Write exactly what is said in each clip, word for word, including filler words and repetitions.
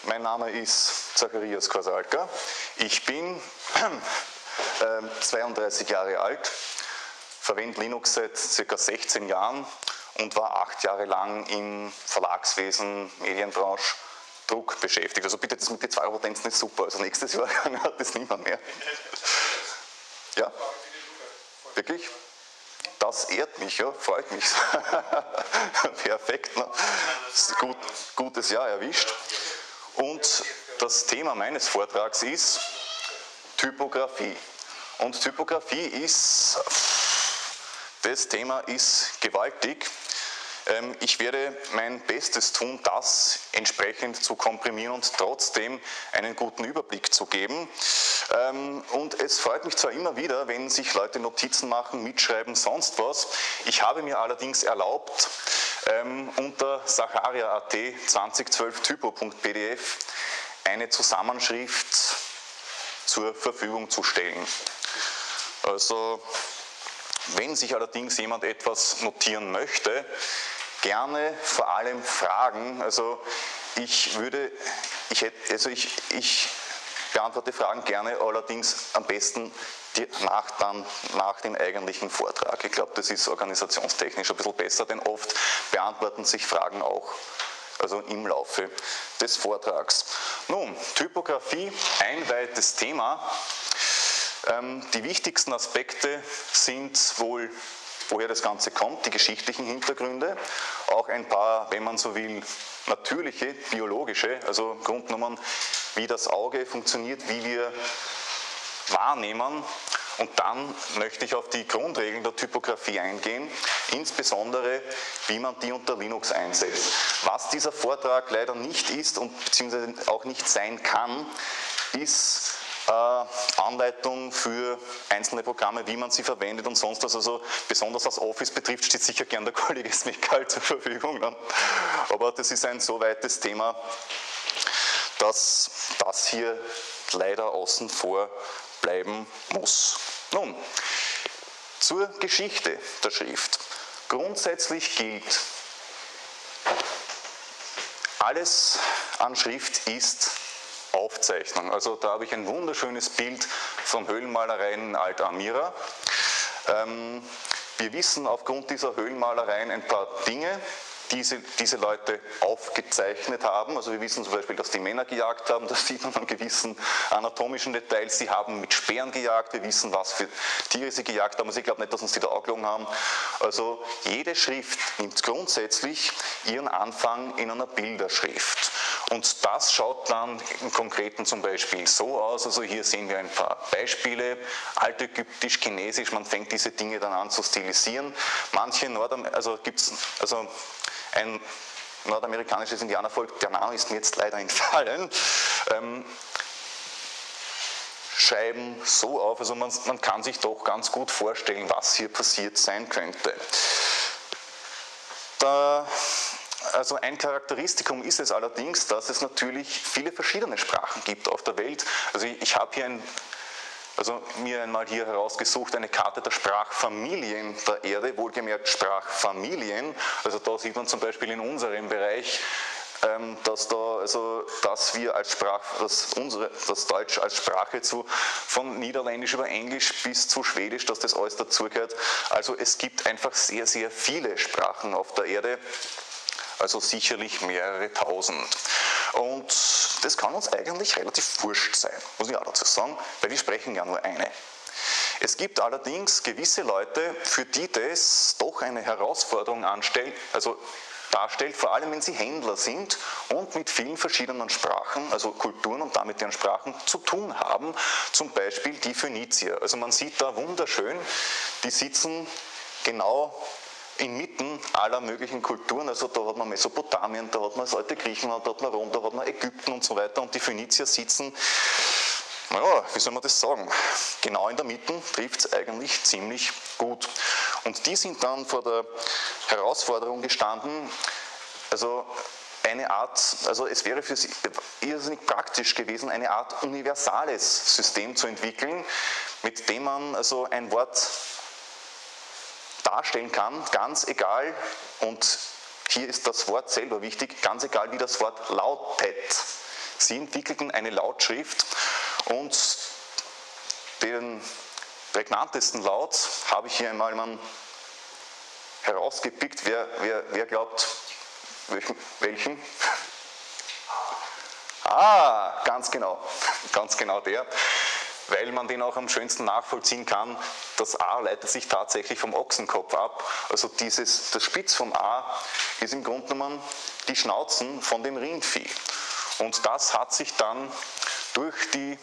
mein Name ist Zacharias Korsalka. Ich bin äh, zweiunddreißig Jahre alt, verwende Linux seit ca. sechzehn Jahren und war acht Jahre lang im Verlagswesen, Medienbranche, Druck beschäftigt. Also bitte, das mit den zwei Potenzen ist super. Also nächstes Jahr hat das niemand mehr. Ja? Wirklich? Das ehrt mich, ja, freut mich. Perfekt, ne? Gut, gutes Jahr erwischt. Und das Thema meines Vortrags ist Typografie. Und Typografie ist, das Thema ist gewaltig. Ich werde mein Bestes tun, das entsprechend zu komprimieren und trotzdem einen guten Überblick zu geben. Und es freut mich zwar immer wieder, wenn sich Leute Notizen machen, mitschreiben, sonst was. Ich habe mir allerdings erlaubt, unter sacharia punkt at zwanzig zwölf typo punkt p d f eine Zusammenschrift zur Verfügung zu stellen. Also, wenn sich allerdings jemand etwas notieren möchte, gerne vor allem Fragen. Also ich würde, ich hätte, also ich, ich beantworte Fragen gerne, allerdings am besten die, nach, dann, nach dem eigentlichen Vortrag. Ich glaube, das ist organisationstechnisch ein bisschen besser, denn oft beantworten sich Fragen auch, also im Laufe des Vortrags. Nun, Typografie, ein weites Thema. Ähm, die wichtigsten Aspekte sind wohl, woher das Ganze kommt, die geschichtlichen Hintergründe, auch ein paar, wenn man so will, natürliche, biologische, also Grundnummern, wie das Auge funktioniert, wie wir wahrnehmen. Und dann möchte ich auf die Grundregeln der Typografie eingehen, insbesondere wie man die unter Linux einsetzt. Was dieser Vortrag leider nicht ist und beziehungsweise auch nicht sein kann, ist Äh, Anleitung für einzelne Programme, wie man sie verwendet und sonst was. Also besonders was Office betrifft, steht sicher gern der Kollege Smekal zur Verfügung. Ne? Aber das ist ein so weites Thema, dass das hier leider außen vor bleiben muss. Nun, zur Geschichte der Schrift. Grundsätzlich gilt, alles an Schrift ist Aufzeichnung. Also da habe ich ein wunderschönes Bild von Höhlenmalereien in Alt-Amira. Ähm, wir wissen aufgrund dieser Höhlenmalereien ein paar Dinge, die diese, diese Leute aufgezeichnet haben. Also wir wissen zum Beispiel, dass die Männer gejagt haben, das sieht man an gewissen anatomischen Details. Sie haben mit Speeren gejagt, wir wissen, was für Tiere sie gejagt haben. Also ich glaube nicht, dass uns die da angelogen haben. Also jede Schrift nimmt grundsätzlich ihren Anfang in einer Bilderschrift. Und das schaut dann im Konkreten zum Beispiel so aus, also hier sehen wir ein paar Beispiele, altägyptisch, chinesisch, man fängt diese Dinge dann an zu stilisieren. Manche Nordam also gibt es also ein nordamerikanisches Indianervolk, der Name ist mir jetzt leider entfallen, ähm, schreiben so auf, also man, man kann sich doch ganz gut vorstellen, was hier passiert sein könnte. Da Also ein Charakteristikum ist es allerdings, dass es natürlich viele verschiedene Sprachen gibt auf der Welt. Also ich, ich habe hier ein, also mir einmal hier herausgesucht eine Karte der Sprachfamilien der Erde, wohlgemerkt Sprachfamilien. Also da sieht man zum Beispiel in unserem Bereich, ähm, dass da also dass wir als Sprache, dass unsere, das Deutsch als Sprache zu von Niederländisch über Englisch bis zu Schwedisch, dass das alles dazugehört. Also es gibt einfach sehr sehr viele Sprachen auf der Erde. Also sicherlich mehrere tausend. Und das kann uns eigentlich relativ wurscht sein, muss ich auch dazu sagen, weil wir sprechen ja nur eine. Es gibt allerdings gewisse Leute, für die das doch eine Herausforderung anstellt, also darstellt, vor allem wenn sie Händler sind und mit vielen verschiedenen Sprachen, also Kulturen und damit deren Sprachen zu tun haben, zum Beispiel die Phönizier. Also man sieht da wunderschön, die sitzen genau inmitten aller möglichen Kulturen, also da hat man Mesopotamien, da hat man das alte Griechenland, da hat man Rom, da hat man Ägypten und so weiter und die Phönizier sitzen, naja, wie soll man das sagen, genau in der Mitte trifft es eigentlich ziemlich gut. Und die sind dann vor der Herausforderung gestanden, also eine Art, also es wäre für sie irrsinnig praktisch gewesen, eine Art universales System zu entwickeln, mit dem man also ein Wort darstellen kann, ganz egal, und hier ist das Wort selber wichtig, ganz egal wie das Wort lautet. sie entwickelten eine Lautschrift und den prägnantesten Laut habe ich hier einmal mal herausgepickt. Wer, wer, wer glaubt, welchen? welchen? Ah, ganz genau, ganz genau der, weil man den auch am schönsten nachvollziehen kann. Das A leitet sich tatsächlich vom Ochsenkopf ab. Also dieses, das Spitz vom A ist im Grunde genommen die Schnauzen von dem Rindvieh. Und das hat sich dann durch die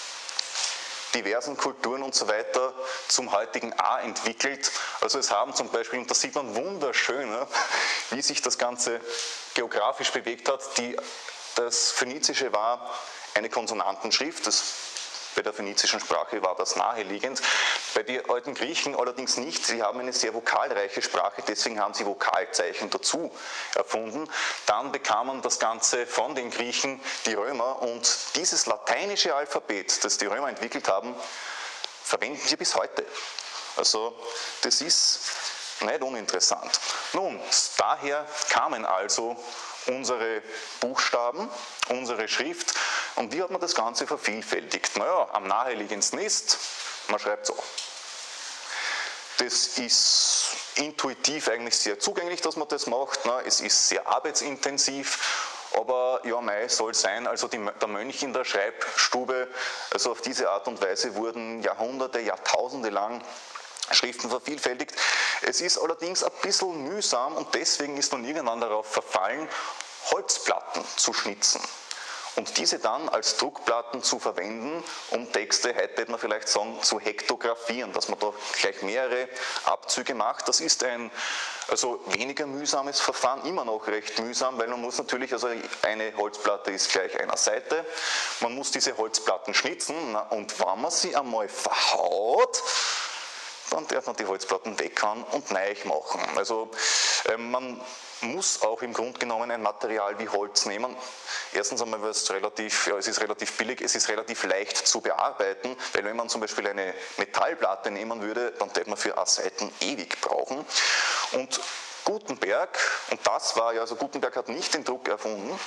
diversen Kulturen und so weiter zum heutigen A entwickelt. Also es haben zum Beispiel, und da sieht man wunderschön, wie sich das Ganze geografisch bewegt hat. Die, das Phönizische war eine Konsonantenschrift, das, bei der phönizischen Sprache war das naheliegend. Bei den alten Griechen allerdings nicht, sie haben eine sehr vokalreiche Sprache, deswegen haben sie Vokalzeichen dazu erfunden. Dann bekamen das Ganze von den Griechen die Römer und dieses lateinische Alphabet, das die Römer entwickelt haben, verwenden wir bis heute. Also das ist nicht uninteressant. Nun, daher kamen also unsere Buchstaben, unsere Schrift. Und wie hat man das Ganze vervielfältigt? Naja, am naheliegendsten ist, man schreibt so. Das ist intuitiv eigentlich sehr zugänglich, dass man das macht. Es ist sehr arbeitsintensiv, aber ja, mei, soll sein. Also die, der Mönch in der Schreibstube, also auf diese Art und Weise wurden Jahrhunderte, Jahrtausende lang Schriften vervielfältigt. Es ist allerdings ein bisschen mühsam und deswegen ist man irgendwann darauf verfallen, Holzplatten zu schnitzen und diese dann als Druckplatten zu verwenden, um Texte, heute würde man vielleicht sagen, zu hektografieren, dass man da gleich mehrere Abzüge macht. Das ist ein also weniger mühsames Verfahren, immer noch recht mühsam, weil man muss natürlich, also eine Holzplatte ist gleich einer Seite, man muss diese Holzplatten schnitzen und wenn man sie einmal verhaut, dann darf man die Holzplatten weghauen und neu machen. Also äh, man muss auch im Grunde genommen ein Material wie Holz nehmen. Erstens einmal, weil es relativ, ja, es ist relativ billig, es ist relativ leicht zu bearbeiten, weil wenn man zum Beispiel eine Metallplatte nehmen würde, dann hätte man für eine Seite ewig brauchen. Und Gutenberg, und das war ja, also Gutenberg hat nicht den Druck erfunden,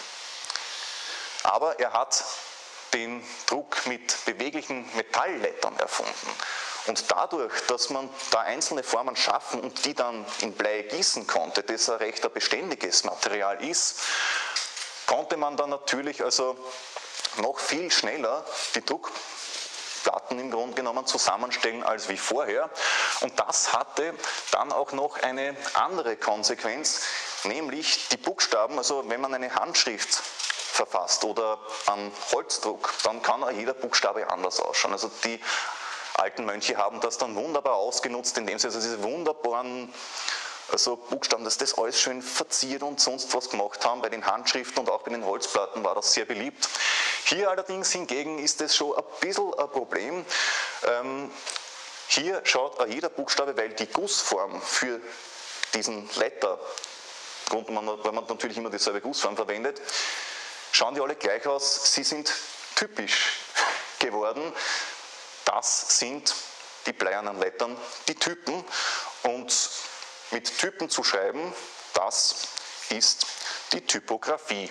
aber er hat den Druck mit beweglichen Metalllettern erfunden. Und dadurch, dass man da einzelne Formen schaffen und die dann in Blei gießen konnte, das ein recht ein beständiges Material ist, konnte man dann natürlich also noch viel schneller die Druckplatten im Grunde genommen zusammenstellen als wie vorher. Und das hatte dann auch noch eine andere Konsequenz, nämlich die Buchstaben, also wenn man eine Handschrift verfasst oder an Holzdruck, dann kann auch jeder Buchstabe anders ausschauen. Also die alten Mönche haben das dann wunderbar ausgenutzt, indem sie also diese wunderbaren also Buchstaben, dass das alles schön verziert und sonst was gemacht haben. Bei den Handschriften und auch bei den Holzplatten war das sehr beliebt. Hier allerdings hingegen ist es schon ein bisschen ein Problem. Ähm, hier schaut auch jeder Buchstabe, weil die Gussform für diesen Letter, weil man natürlich immer dieselbe Gussform verwendet, schauen die alle gleich aus. Sie sind typisch geworden. Das sind die bleiernen Lettern, die Typen. Und mit Typen zu schreiben, das ist die Typografie.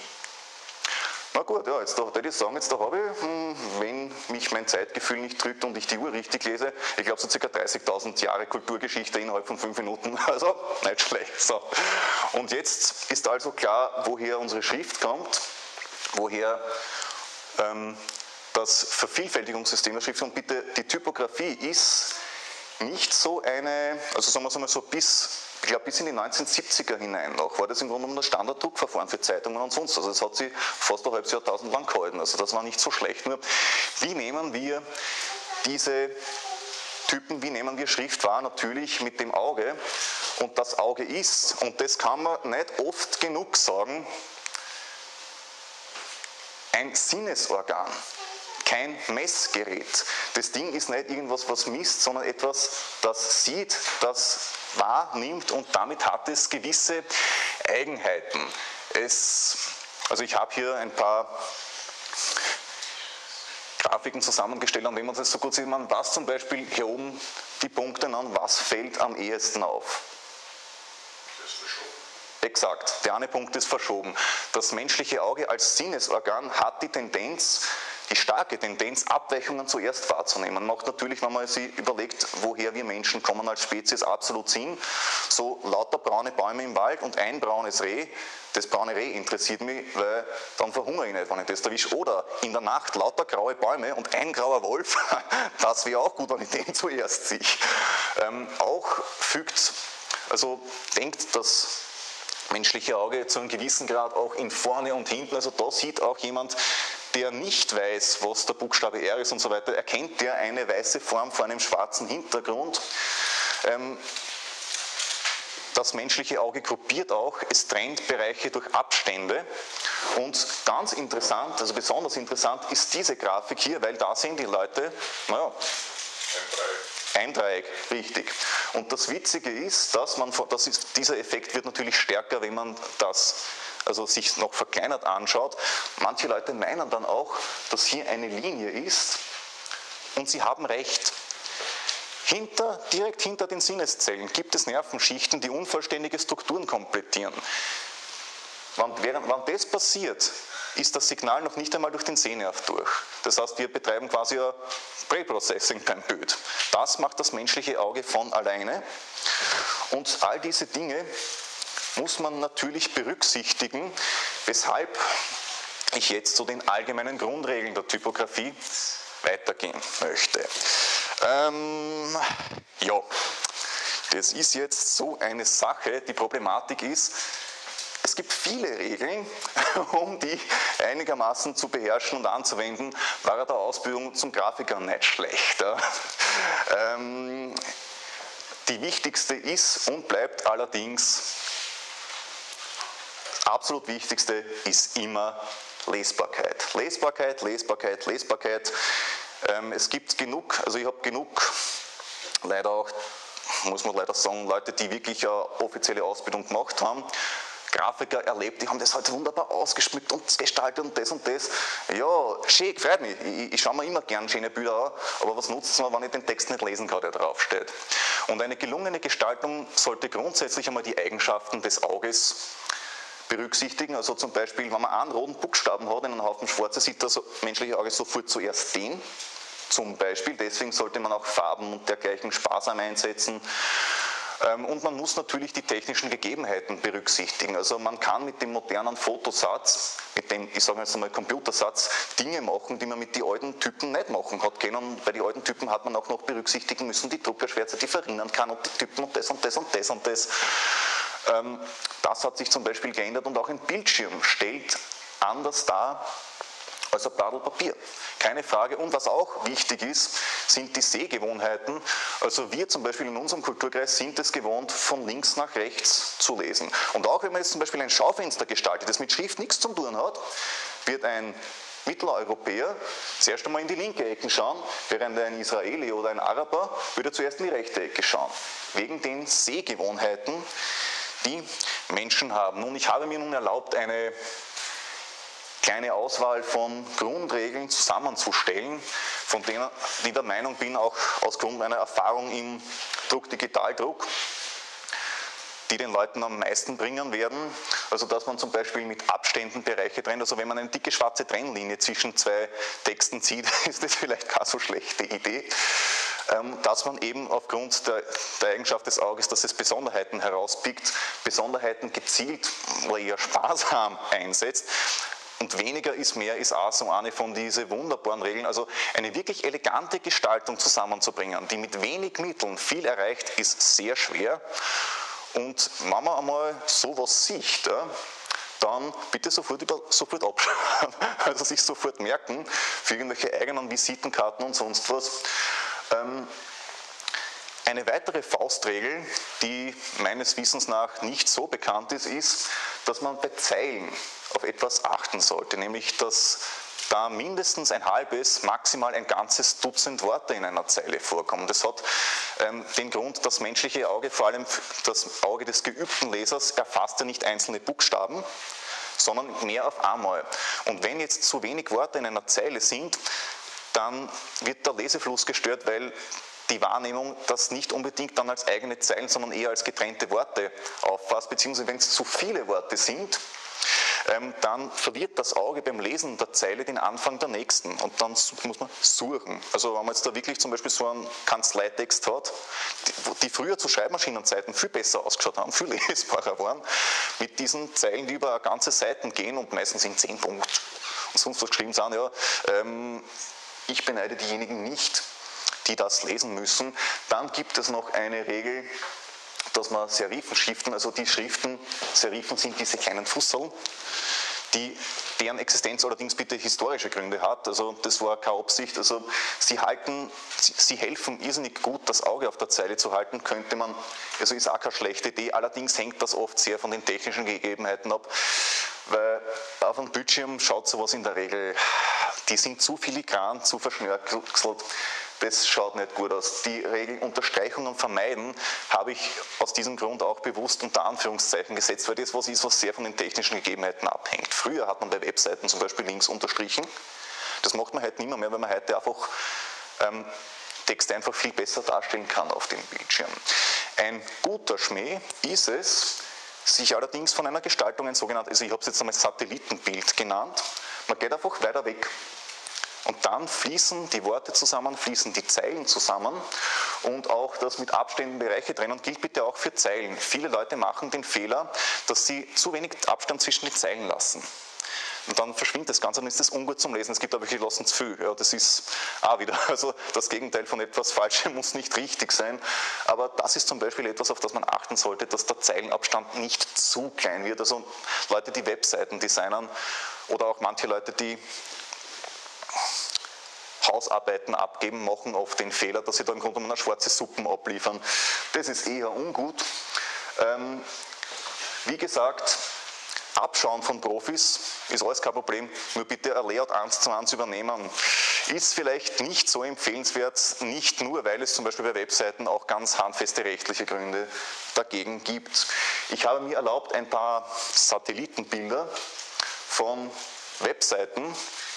Na gut, ja, jetzt da würde ich sagen, jetzt da habe ich, wenn mich mein Zeitgefühl nicht trügt und ich die Uhr richtig lese, ich glaube so ca. dreißigtausend Jahre Kulturgeschichte innerhalb von fünf Minuten, also nicht schlecht. So. Und jetzt ist also klar, woher unsere Schrift kommt, woher ähm, das Vervielfältigungssystem der Schrift, und bitte, die Typografie ist nicht so eine, also sagen wir es mal so, bis, ich glaube bis in die neunzehnhundertsiebziger hinein noch, war das im Grunde genommen das Standarddruckverfahren für Zeitungen und sonst. Also das hat sie fast ein halbes Jahrtausend lang gehalten, also das war nicht so schlecht. Nur, wie nehmen wir diese Typen, wie nehmen wir Schrift wahr? Natürlich mit dem Auge, und das Auge ist, und das kann man nicht oft genug sagen, ein Sinnesorgan. Kein Messgerät. Das Ding ist nicht irgendwas, was misst, sondern etwas, das sieht, das wahrnimmt, und damit hat es gewisse Eigenheiten. Es, also ich habe hier ein paar Grafiken zusammengestellt, und wenn man das so gut sieht, man, was zum Beispiel hier oben die Punkte an, was fällt am ehesten auf? Exakt, der eine Punkt ist verschoben. Das menschliche Auge als Sinnesorgan hat die Tendenz, die starke Tendenz, Abweichungen zuerst wahrzunehmen. Macht natürlich, wenn man sich überlegt, woher wir Menschen kommen als Spezies, absolut Sinn. So lauter braune Bäume im Wald und ein braunes Reh, das braune Reh interessiert mich, weil dann verhungere ich nicht, wenn ich das erwische. Oder in der Nacht lauter graue Bäume und ein grauer Wolf, das wäre auch gut, wenn ich den zuerst sehe. Ähm, auch fügt, also denkt das menschliche Auge zu einem gewissen Grad auch in vorne und hinten, also da sieht auch jemand, der nicht weiß, was der Buchstabe R ist und so weiter, erkennt der eine weiße Form vor einem schwarzen Hintergrund. Ähm, das menschliche Auge gruppiert auch, es trennt Bereiche durch Abstände und ganz interessant, also besonders interessant ist diese Grafik hier, weil da sehen die Leute, naja, ein Dreieck, richtig. Und das Witzige ist, dass man, das ist, dieser Effekt wird natürlich stärker, wenn man das also sich noch verkleinert anschaut. Manche Leute meinen dann auch, dass hier eine Linie ist und sie haben recht. Hinter, direkt hinter den Sinneszellen gibt es Nervenschichten, die unvollständige Strukturen komplettieren. Wann, während, wann das passiert, ist das Signal noch nicht einmal durch den Sehnerv durch. Das heißt, wir betreiben quasi ein Preprocessing beim Bild. Das macht das menschliche Auge von alleine. Und all diese Dinge muss man natürlich berücksichtigen, weshalb ich jetzt zu den allgemeinen Grundregeln der Typografie weitergehen möchte. Ähm, ja, das ist jetzt so eine Sache. Die Problematik ist, es gibt viele Regeln, um die einigermaßen zu beherrschen und anzuwenden, war er der Ausbildung zum Grafiker nicht schlecht. Ähm, die wichtigste ist und bleibt allerdings, das absolut wichtigste ist immer Lesbarkeit. Lesbarkeit, Lesbarkeit, Lesbarkeit. Ähm, es gibt genug, also ich habe genug, leider auch, muss man leider sagen, Leute, die wirklich eine offizielle Ausbildung gemacht haben, Grafiker erlebt, die haben das halt wunderbar ausgeschmückt und gestaltet und das und das. Ja, schön, freut mich. Ich, ich schaue mir immer gern schöne Bilder an, aber was nutzt es mir, wenn ich den Text nicht lesen kann, der draufsteht? Und eine gelungene Gestaltung sollte grundsätzlich einmal die Eigenschaften des Auges berücksichtigen. Also zum Beispiel, wenn man einen roten Buchstaben hat in einem Haufen schwarze, sieht das menschliche Auge sofort zuerst den. Zum Beispiel, deswegen sollte man auch Farben und dergleichen sparsam einsetzen. Und man muss natürlich die technischen Gegebenheiten berücksichtigen. Also man kann mit dem modernen Fotosatz, mit dem, ich sage jetzt einmal Computersatz, Dinge machen, die man mit den alten Typen nicht machen hat können. Und bei den alten Typen hat man auch noch berücksichtigen müssen, die Druckerschwärze, die verringern kann und die Typen und das und das und das und das. Das hat sich zum Beispiel geändert und auch ein Bildschirm stellt anders dar als ein Blattl Papier. Keine Frage. Und was auch wichtig ist, sind die Sehgewohnheiten. Also wir zum Beispiel in unserem Kulturkreis sind es gewohnt, von links nach rechts zu lesen. Und auch wenn man jetzt zum Beispiel ein Schaufenster gestaltet, das mit Schrift nichts zu tun hat, wird ein Mitteleuropäer zuerst einmal in die linke Ecke schauen, während ein Israeli oder ein Araber würde zuerst in die rechte Ecke schauen. Wegen den Sehgewohnheiten, die Menschen haben. Nun, ich habe mir nun erlaubt, eine kleine Auswahl von Grundregeln zusammenzustellen, von denen ich der Meinung bin, auch aus Grund meiner Erfahrung im Druck-Digitaldruck, die den Leuten am meisten bringen werden. Also dass man zum Beispiel mit Abständen Bereiche trennt. Also wenn man eine dicke schwarze Trennlinie zwischen zwei Texten zieht, ist das vielleicht keine so schlechte Idee. Dass man eben aufgrund der, der Eigenschaft des Auges, dass es Besonderheiten herauspickt, Besonderheiten gezielt oder eher sparsam einsetzt. Und weniger ist mehr ist auch so eine von diesen wunderbaren Regeln. Also eine wirklich elegante Gestaltung zusammenzubringen, die mit wenig Mitteln viel erreicht, ist sehr schwer. Und wenn man einmal sowas sieht, ja, dann bitte sofort, über, sofort abschreiben, also sich sofort merken, für irgendwelche eigenen Visitenkarten und sonst was. Ähm, Eine weitere Faustregel, die meines Wissens nach nicht so bekannt ist, ist, dass man bei Zeilen auf etwas achten sollte, nämlich dass da mindestens ein halbes, maximal ein ganzes Dutzend Worte in einer Zeile vorkommen. Das hat ähm, den Grund, das menschliche Auge, vor allem das Auge des geübten Lesers, erfasst ja nicht einzelne Buchstaben, sondern mehr auf einmal. Und wenn jetzt zu wenig Worte in einer Zeile sind, dann wird der Lesefluss gestört, weil die Wahrnehmung das nicht unbedingt dann als eigene Zeilen, sondern eher als getrennte Worte auffasst, beziehungsweise wenn es zu viele Worte sind, ähm, dann verliert das Auge beim Lesen der Zeile den Anfang der nächsten und dann muss man suchen. Also wenn man jetzt da wirklich zum Beispiel so einen Kanzleitext hat, die, die früher zu Schreibmaschinenzeiten viel besser ausgeschaut haben, viel lesbarer waren, mit diesen Zeilen, die über ganze Seiten gehen und meistens in zehn Punkten und sonst was geschrieben sind, ja, ähm, ich beneide diejenigen nicht, die das lesen müssen. Dann gibt es noch eine Regel, dass man Serifenschriften, also die Schriften, Serifen sind diese kleinen Fusseln, die, deren Existenz allerdings bitte historische Gründe hat, also das war keine Absicht, also sie halten, sie, sie helfen irrsinnig gut, das Auge auf der Zeile zu halten, könnte man, also ist auch keine schlechte Idee, allerdings hängt das oft sehr von den technischen Gegebenheiten ab, weil auf einem Bildschirm schaut sowas in der Regel, die sind zu filigran, zu verschnörkelt, das schaut nicht gut aus. Die Regel Unterstreichungen vermeiden habe ich aus diesem Grund auch bewusst unter Anführungszeichen gesetzt, weil das was ist, was sehr von den technischen Gegebenheiten abhängt. Früher hat man bei Webseiten zum Beispiel links unterstrichen. Das macht man heute nicht mehr, weil man heute einfach ähm, Texte einfach viel besser darstellen kann auf dem Bildschirm. Ein guter Schmäh ist es, sich allerdings von einer Gestaltung, ein sogenanntes, also ich habe es jetzt einmal Satellitenbild genannt, man geht einfach weiter weg. Und dann fließen die Worte zusammen, fließen die Zeilen zusammen und auch das mit Abständen Bereiche trennen gilt bitte auch für Zeilen. Viele Leute machen den Fehler, dass sie zu wenig Abstand zwischen den Zeilen lassen. Und dann verschwindet das Ganze und ist das ungut zum Lesen. Es gibt aber welche, die lassen zu viel. Ja, das ist auch wieder, also das Gegenteil von etwas Falschem muss nicht richtig sein. Aber das ist zum Beispiel etwas, auf das man achten sollte, dass der Zeilenabstand nicht zu klein wird. Also Leute, die Webseiten designen oder auch manche Leute, die Hausarbeiten abgeben, machen oft den Fehler, dass sie da im Grunde genommen eine schwarze Suppen abliefern. Das ist eher ungut. Ähm, wie gesagt, Abschauen von Profis ist alles kein Problem, nur bitte ein Layout eins zu eins übernehmen. Ist vielleicht nicht so empfehlenswert, nicht nur, weil es zum Beispiel bei Webseiten auch ganz handfeste rechtliche Gründe dagegen gibt. Ich habe mir erlaubt, ein paar Satellitenbilder von Webseiten,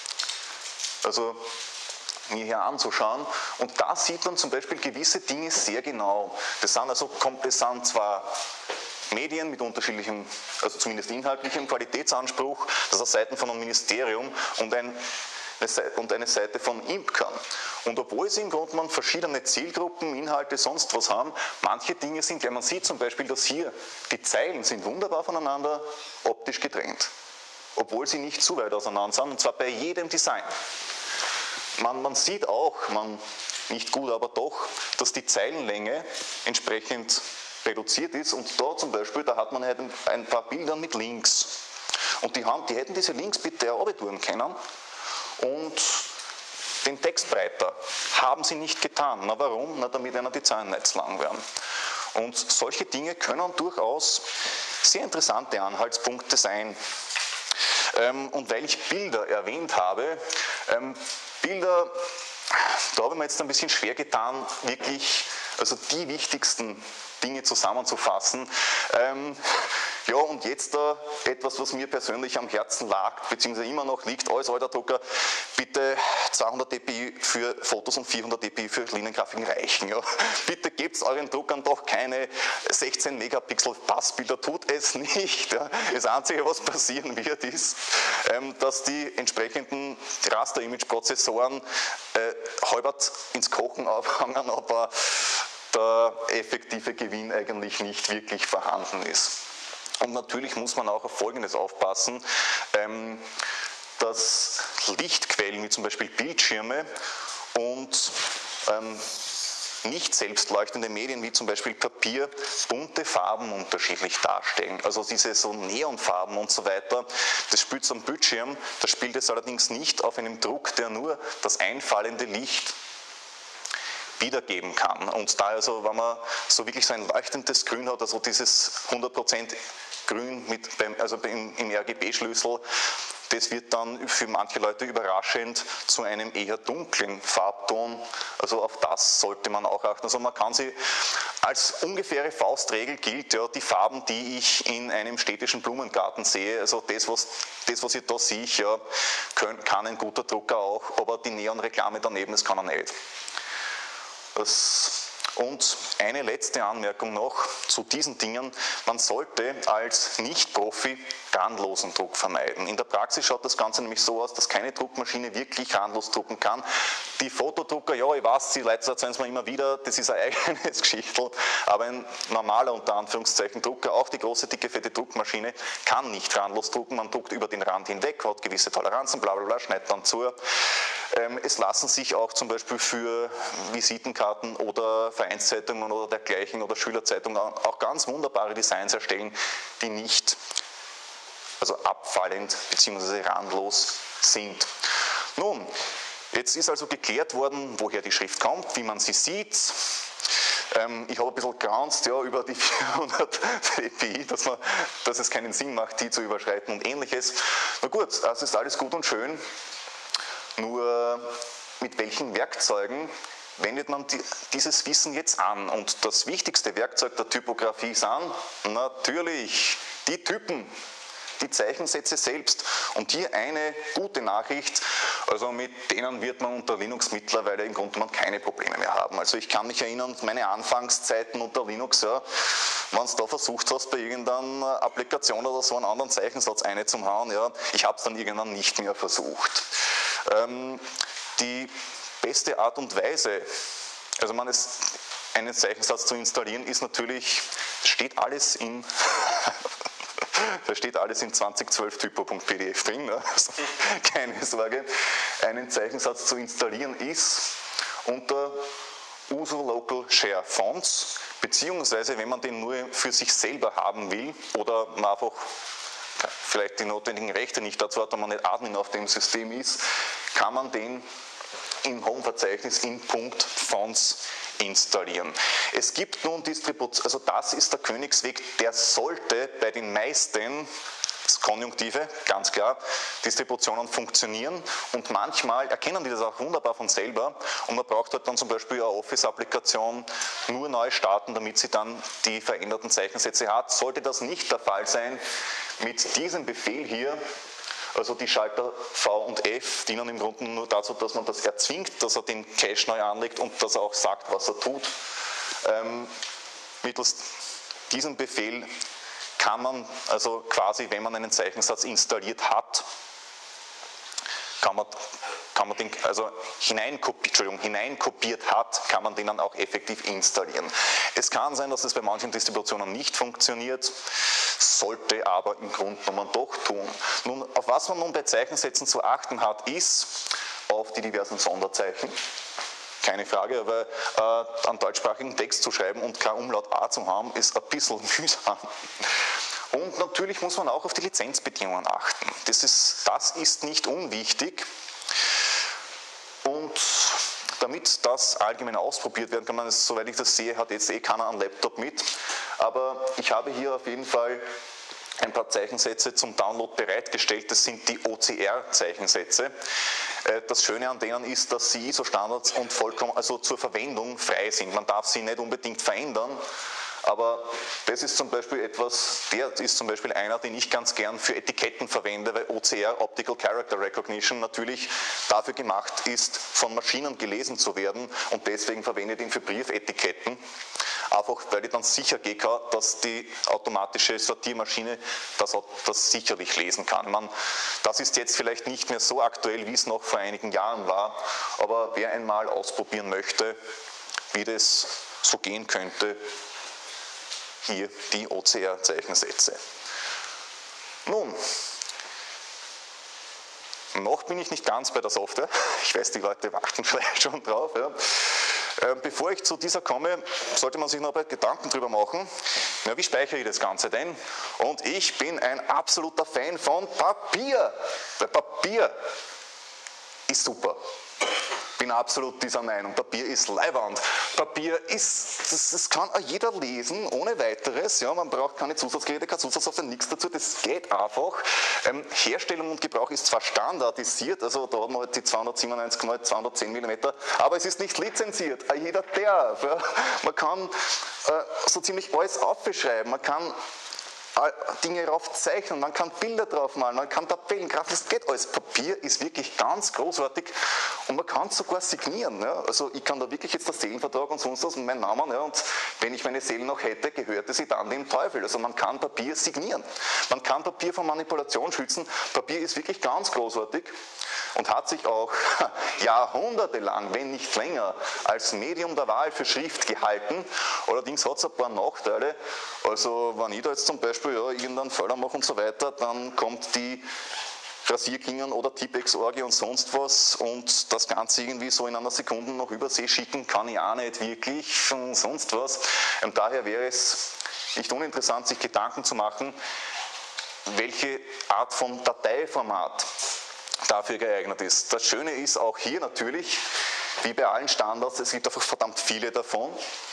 also mir hier anzuschauen und da sieht man zum Beispiel gewisse Dinge sehr genau. Das sind also das sind zwar Medien mit unterschiedlichem, also zumindest inhaltlichem Qualitätsanspruch, das sind Seiten von einem Ministerium und, ein, und eine Seite von Imkern. Und obwohl sie im Grunde genommen verschiedene Zielgruppen, Inhalte, sonst was haben, manche Dinge sind, ja, man sieht zum Beispiel, dass hier die Zeilen sind wunderbar voneinander optisch getrennt, obwohl sie nicht zu weit auseinander sind, und zwar bei jedem Design. Man, man sieht auch, man, nicht gut, aber doch, dass die Zeilenlänge entsprechend reduziert ist und da zum Beispiel, da hat man halt ein paar Bilder mit Links und die, haben, die hätten diese Links bitte auch tun können und den Text breiter. Haben sie nicht getan. Na warum? Na damit einer die Zeilen nicht zu lang werden. Und solche Dinge können durchaus sehr interessante Anhaltspunkte sein. Ähm, und weil ich Bilder erwähnt habe, ähm, Bilder, da habe ich mir jetzt ein bisschen schwer getan, wirklich, also die wichtigsten Dinge zusammenzufassen. Ähm, ja, und jetzt da etwas, was mir persönlich am Herzen lag, beziehungsweise immer noch liegt, als alter Drucker, bitte zweihundert dpi für Fotos und vierhundert dpi für Liniengrafiken reichen. Ja. Bitte gebt euren Druckern doch keine sechzehn Megapixel Passbilder, tut es nicht. Ja. Das Einzige, was passieren wird, ist, ähm, dass die entsprechenden Raster-Image-Prozessoren äh, halbert ins Kochen aufhängen, aber der effektive Gewinn eigentlich nicht wirklich vorhanden ist. Und natürlich muss man auch auf Folgendes aufpassen, ähm, dass Lichtquellen wie zum Beispiel Bildschirme und ähm, nicht selbstleuchtende Medien wie zum Beispiel Papier bunte Farben unterschiedlich darstellen. Also diese so Neonfarben und so weiter, das spielt am Bildschirm, das spielt es allerdings nicht auf einem Druck, der nur das einfallende Licht wiedergeben kann. Und da also, wenn man so wirklich so ein leuchtendes Grün hat, also dieses hundert Prozent Grün mit beim, also im, im R G B-Schlüssel, das wird dann für manche Leute überraschend zu einem eher dunklen Farbton. Also auf das sollte man auch achten. Also man kann sie als ungefähre Faustregel gilt, ja, die Farben, die ich in einem städtischen Blumengarten sehe, also das, was, das, was ich da sehe, ja, können, kann ein guter Drucker auch, aber die Neonreklame daneben, das kann er nicht. Das Und eine letzte Anmerkung noch zu diesen Dingen. Man sollte als Nicht-Profi randlosen Druck vermeiden. In der Praxis schaut das Ganze nämlich so aus, dass keine Druckmaschine wirklich randlos drucken kann. Die Fotodrucker, ja, ich weiß, die Leute erzählen es mir immer wieder, das ist ein eigenes Geschichtel, aber ein normaler, unter Anführungszeichen, Drucker, auch die große, dicke, fette Druckmaschine, kann nicht randlos drucken. Man druckt über den Rand hinweg, hat gewisse Toleranzen, bla bla bla, schneidet dann zu. Es lassen sich auch zum Beispiel für Visitenkarten oder Vereinszeitungen oder dergleichen oder Schülerzeitungen auch ganz wunderbare Designs erstellen, die nicht also abfallend bzw. randlos sind. Nun, jetzt ist also geklärt worden, woher die Schrift kommt, wie man sie sieht. Ähm, ich habe ein bisschen geranzt ja, über die vierhundert dpi, dass, man, dass es keinen Sinn macht, die zu überschreiten und ähnliches. Na gut, das ist alles gut und schön. Nur mit welchen Werkzeugen wendet man die, dieses Wissen jetzt an? Und das wichtigste Werkzeug der Typografie sind natürlich die Typen, die Zeichensätze selbst. Und hier eine gute Nachricht, also mit denen wird man unter Linux mittlerweile im Grunde genommen keine Probleme mehr haben. Also ich kann mich erinnern, meine Anfangszeiten unter Linux, ja, wenn du da versucht hast, bei irgendeiner Applikation oder so einen anderen Zeichensatz einzuhauen, ja, ich habe es dann irgendwann nicht mehr versucht. Ähm, die beste Art und Weise, also man ist, einen Zeichensatz zu installieren, ist natürlich, das steht alles in, da steht alles in zwanzig zwölf typo punkt p d f drin, ne? Also keine Sorge, einen Zeichensatz zu installieren ist unter user local share fonts, beziehungsweise wenn man den nur für sich selber haben will oder man einfach vielleicht die notwendigen Rechte nicht dazu hat, wenn man nicht Admin auf dem System ist, kann man den im Home-Verzeichnis in .fonts installieren. Es gibt nun Distributionen, also das ist der Königsweg, der sollte bei den meisten, das Konjunktive, ganz klar, Distributionen funktionieren und manchmal erkennen die das auch wunderbar von selber und man braucht halt dann zum Beispiel eine Office-Applikation nur neu starten, damit sie dann die veränderten Zeichensätze hat. Sollte das nicht der Fall sein, mit diesem Befehl hier, also die Schalter V und F dienen im Grunde nur dazu, dass man das erzwingt, dass er den Cache neu anlegt und dass er auch sagt, was er tut. Ähm, mittels diesem Befehl kann man, also quasi, wenn man einen Zeichensatz installiert hat, kann man, kann man den, also hineinkopiert, Entschuldigung, hineinkopiert hat, kann man den dann auch effektiv installieren. Es kann sein, dass es bei manchen Distributionen nicht funktioniert, sollte aber im Grunde genommen doch tun. Nun, auf was man nun bei Zeichensätzen zu achten hat, ist auf die diversen Sonderzeichen. Keine Frage, aber äh, einen deutschsprachigen Text zu schreiben und kein Umlaut A zu haben, ist ein bisschen mühsam. Und natürlich muss man auch auf die Lizenzbedingungen achten. Das ist, das ist nicht unwichtig. Und damit das allgemein ausprobiert werden kann, man es, soweit ich das sehe, hat jetzt eh keiner einen Laptop mit. Aber ich habe hier auf jeden Fall ein paar Zeichensätze zum Download bereitgestellt. Das sind die O C R-Zeichensätze. Das Schöne an denen ist, dass sie I S O-Standards und vollkommen, also zur Verwendung frei sind. Man darf sie nicht unbedingt verändern. Aber das ist zum Beispiel etwas, der ist zum Beispiel einer, den ich ganz gern für Etiketten verwende, weil O C R, Optical Character Recognition, natürlich dafür gemacht ist, von Maschinen gelesen zu werden und deswegen verwende ich ihn für Briefetiketten. Einfach, weil ich dann sicher gehen kann, dass die automatische Sortiermaschine das, das sicherlich lesen kann. Man, das ist jetzt vielleicht nicht mehr so aktuell, wie es noch vor einigen Jahren war, aber wer einmal ausprobieren möchte, wie das so gehen könnte, hier die O C R-Zeichensätze. Nun, noch bin ich nicht ganz bei der Software. Ich weiß, die Leute warten vielleicht schon drauf. Ja. Äh, bevor ich zu dieser komme, sollte man sich noch ein paar Gedanken drüber machen. Ja, wie speichere ich das Ganze denn? Und ich bin ein absoluter Fan von Papier. Weil Papier ist super. Ich bin absolut dieser Meinung, Papier ist leiwand. Papier ist, das, das kann auch jeder lesen, ohne weiteres. Ja, man braucht keine Zusatzgeräte, kein Zusatzsoftware, nichts dazu, das geht einfach. Ähm, Herstellung und Gebrauch ist zwar standardisiert, also da hat man halt die zweihundertsiebenundneunzig mal zweihundertzehn Millimeter, aber es ist nicht lizenziert, auch jeder darf. Ja. Man kann äh, so ziemlich alles aufbeschreiben, man kann Dinge drauf zeichnen, man kann Bilder drauf malen, man kann Tabellen, Graphen, das geht alles. Papier ist wirklich ganz großartig und man kann es sogar signieren. Ja. Also ich kann da wirklich jetzt der Seelenvertrag und sonst was und meinen Namen, ja, und wenn ich meine Seele noch hätte, gehörte sie dann dem Teufel. Also man kann Papier signieren. Man kann Papier vor Manipulation schützen. Papier ist wirklich ganz großartig und hat sich auch jahrhundertelang, wenn nicht länger, als Medium der Wahl für Schrift gehalten. Allerdings hat es ein paar Nachteile. Also wenn ich da jetzt zum Beispiel ja, irgendeinen Fehler mache und so weiter, dann kommt die Rasierklingen oder Tippex-Orgie und sonst was und das Ganze irgendwie so in einer Sekunde noch übersee schicken, kann ich auch nicht wirklich und sonst was. Und daher wäre es nicht uninteressant, sich Gedanken zu machen, welche Art von Dateiformat dafür geeignet ist. Das Schöne ist auch hier natürlich, wie bei allen Standards, es gibt einfach verdammt viele davon.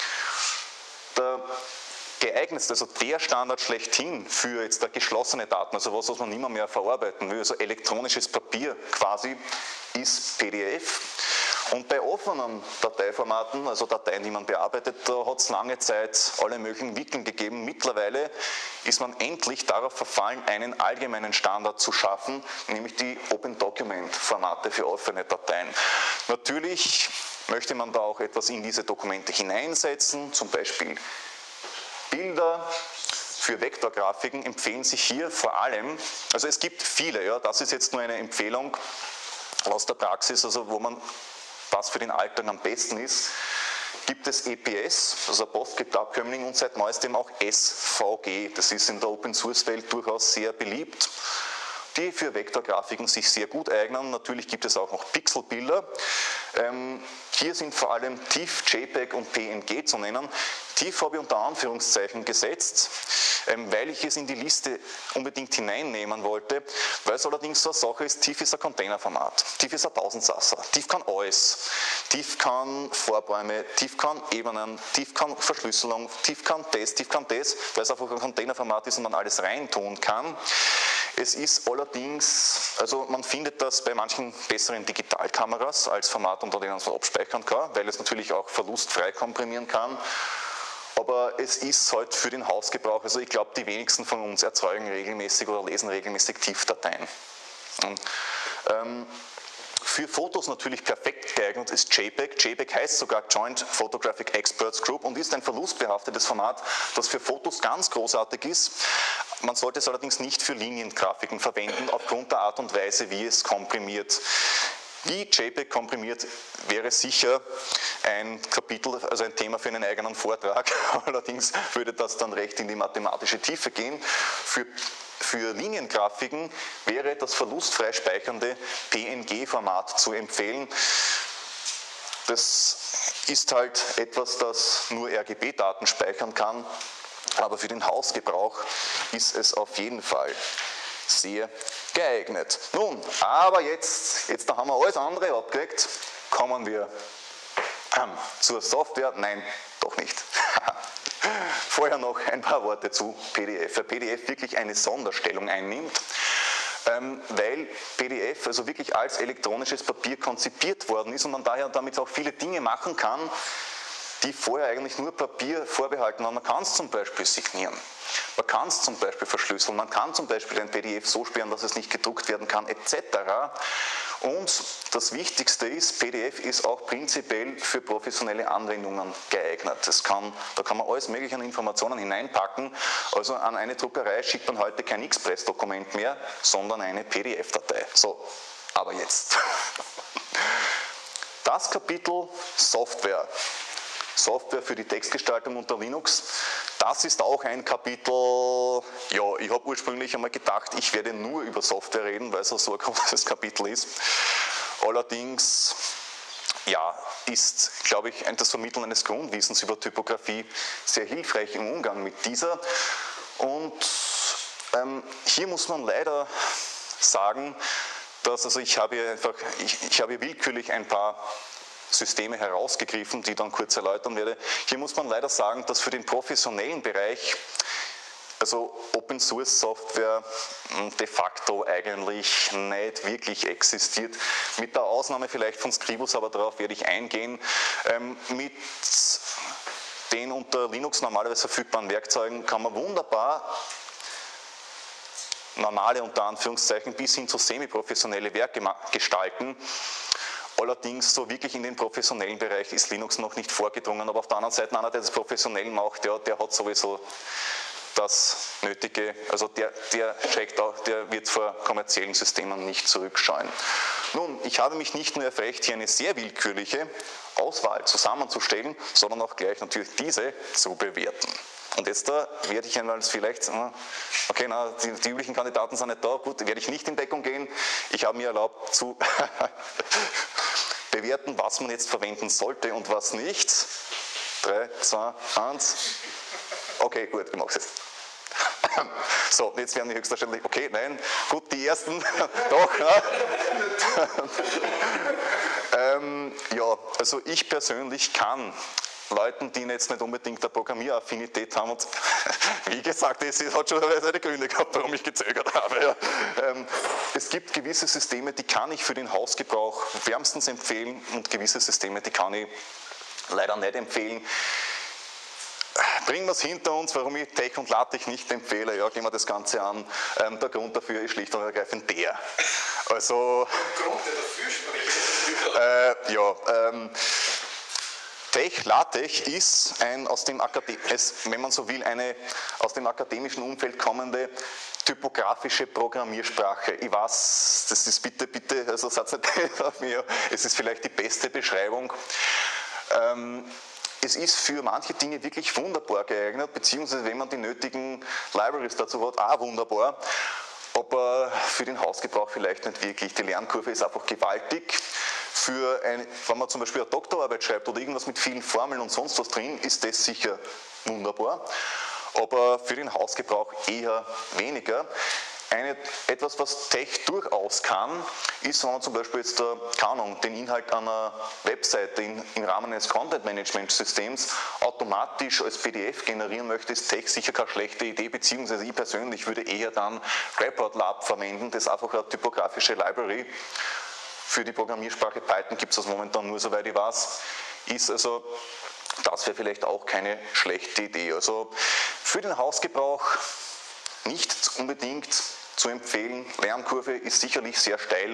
Der geeignetste, also der Standard schlechthin für jetzt geschlossene Daten, also was, was man nicht mehr verarbeiten will, also elektronisches Papier quasi, ist P D F. Und bei offenen Dateiformaten, also Dateien, die man bearbeitet, da hat es lange Zeit alle möglichen Wickeln gegeben. Mittlerweile ist man endlich darauf verfallen, einen allgemeinen Standard zu schaffen, nämlich die Open Document Formate für offene Dateien. Natürlich möchte man da auch etwas in diese Dokumente hineinsetzen, zum Beispiel Bilder. Für Vektorgrafiken empfehlen sich hier vor allem, also es gibt viele, ja, das ist jetzt nur eine Empfehlung aus der Praxis, also wo man, was für den Alltag am besten ist, gibt es E P S, also PostScript-Abkömmling und seit neuestem auch S V G, das ist in der Open-Source-Welt durchaus sehr beliebt, die für Vektorgrafiken sich sehr gut eignen. Natürlich gibt es auch noch Pixelbilder. Ähm, hier sind vor allem T I F, JPEG und P N G zu nennen. T I F habe ich unter Anführungszeichen gesetzt, ähm, weil ich es in die Liste unbedingt hineinnehmen wollte, weil es allerdings so eine Sache ist, T I F ist ein Containerformat, T I F ist ein Tausendsasser, T I F kann alles, T I F kann Vorräume, T I F kann Ebenen, T I F kann Verschlüsselung, T I F kann das, T I F kann das, weil es einfach ein Containerformat ist und man alles reintun kann. Es ist allerdings, also man findet das bei manchen besseren Digitalkameras als Format, unter denen man es abspeichern kann, weil es natürlich auch verlustfrei komprimieren kann. Aber es ist halt für den Hausgebrauch, also ich glaube, die wenigsten von uns erzeugen regelmäßig oder lesen regelmäßig T I F-Dateien. Ähm, Für Fotos natürlich perfekt geeignet ist JPEG. JPEG heißt sogar Joint Photographic Experts Group und ist ein verlustbehaftetes Format, das für Fotos ganz großartig ist. Man sollte es allerdings nicht für Liniengrafiken verwenden, aufgrund der Art und Weise, wie es komprimiert. Wie JPEG komprimiert, wäre sicher ein Kapitel, also ein Thema für einen eigenen Vortrag. Allerdings würde das dann recht in die mathematische Tiefe gehen. Für Für Liniengrafiken wäre das verlustfrei speichernde P N G-Format zu empfehlen. Das ist halt etwas, das nur R G B-Daten speichern kann, aber für den Hausgebrauch ist es auf jeden Fall sehr geeignet. Nun, aber jetzt, jetzt haben wir alles andere abgekriegt, kommen wir ähm, zur Software. Nein, doch nicht. Vorher noch ein paar Worte zu P D F. Weil P D F wirklich eine Sonderstellung einnimmt, ähm, weil P D F also wirklich als elektronisches Papier konzipiert worden ist und man daher damit auch viele Dinge machen kann, die vorher eigentlich nur Papier vorbehalten waren. Man kann es zum Beispiel signieren, man kann es zum Beispiel verschlüsseln, man kann zum Beispiel ein P D F so sperren, dass es nicht gedruckt werden kann, et cetera. Und das Wichtigste ist, P D F ist auch prinzipiell für professionelle Anwendungen geeignet. Das kann, da kann man alles mögliche an Informationen hineinpacken. Also an eine Druckerei schickt man heute kein Express-Dokument mehr, sondern eine P D F-Datei. So, aber jetzt. Das Kapitel Software. Software für die Textgestaltung unter Linux. Das ist auch ein Kapitel, ja, ich habe ursprünglich einmal gedacht, ich werde nur über Software reden, weil es so ein großes Kapitel ist. Allerdings, ja, ist, glaube ich, das Vermitteln eines Grundwissens über Typografie sehr hilfreich im Umgang mit dieser. Und ähm, hier muss man leider sagen, dass, also ich habe hier einfach, ich, ich habe hier willkürlich ein paar Systeme herausgegriffen, die ich dann kurz erläutern werde. Hier muss man leider sagen, dass für den professionellen Bereich, also Open Source Software de facto eigentlich nicht wirklich existiert. Mit der Ausnahme vielleicht von Scribus, aber darauf werde ich eingehen. Ähm, mit den unter Linux normalerweise verfügbaren Werkzeugen kann man wunderbar normale, unter Anführungszeichen, bis hin zu semi-professionelle Werke gestalten. Allerdings so wirklich in den professionellen Bereich ist Linux noch nicht vorgedrungen, aber auf der anderen Seite, einer, der das professionell macht, ja, der hat sowieso das Nötige, also der, der checkt auch, der wird vor kommerziellen Systemen nicht zurückscheuen. Nun, ich habe mich nicht nur erfrecht, hier eine sehr willkürliche Auswahl zusammenzustellen, sondern auch gleich natürlich diese zu bewerten. Und jetzt da werde ich einmal vielleicht, okay, na, die, die üblichen Kandidaten sind nicht da, gut, werde ich nicht in Deckung gehen. Ich habe mir erlaubt zu bewerten, was man jetzt verwenden sollte und was nicht. drei, zwei, eins. Okay, gut, ich mache es jetzt. So, jetzt werden die höchstwahrscheinlich, okay, nein, gut, die ersten, doch. Ja. ähm, ja, also ich persönlich kann Leuten, die jetzt nicht unbedingt eine Programmieraffinität haben, und wie gesagt, es hat schon seine Gründe gehabt, warum ich gezögert habe. Ja. Ähm, es gibt gewisse Systeme, die kann ich für den Hausgebrauch wärmstens empfehlen und gewisse Systeme, die kann ich leider nicht empfehlen. Bringen wir es hinter uns, warum ich Tech und LaTeX nicht empfehle, ja, gehen wir das Ganze an. Ähm, der Grund dafür ist schlicht und ergreifend der. Also, der Grund, der dafür spricht. Äh, ja, ähm, Tech, LaTeX ist ein aus dem Akadem wenn man so will, eine aus dem akademischen Umfeld kommende typografische Programmiersprache. Ich weiß, das ist bitte, bitte, also Satz nicht auf mir, es ist vielleicht die beste Beschreibung. Ähm, Es ist für manche Dinge wirklich wunderbar geeignet, beziehungsweise wenn man die nötigen Libraries dazu hat, auch wunderbar, aber für den Hausgebrauch vielleicht nicht wirklich. Die Lernkurve ist einfach gewaltig. Für ein, wenn man zum Beispiel eine Doktorarbeit schreibt oder irgendwas mit vielen Formeln und sonst was drin, ist das sicher wunderbar, aber für den Hausgebrauch eher weniger. Eine, etwas, was Tech durchaus kann, ist, wenn man zum Beispiel jetzt, keine Ahnung, den Inhalt einer Webseite in, im Rahmen eines Content-Management-Systems automatisch als P D F generieren möchte, ist Tech sicher keine schlechte Idee, beziehungsweise ich persönlich würde eher dann Report Lab verwenden, das ist einfach eine typografische Library. Für die Programmiersprache Python gibt es das momentan nur, soweit ich weiß, ist also, das wäre vielleicht auch keine schlechte Idee. Also für den Hausgebrauch nicht unbedingt zu empfehlen. Lernkurve ist sicherlich sehr steil,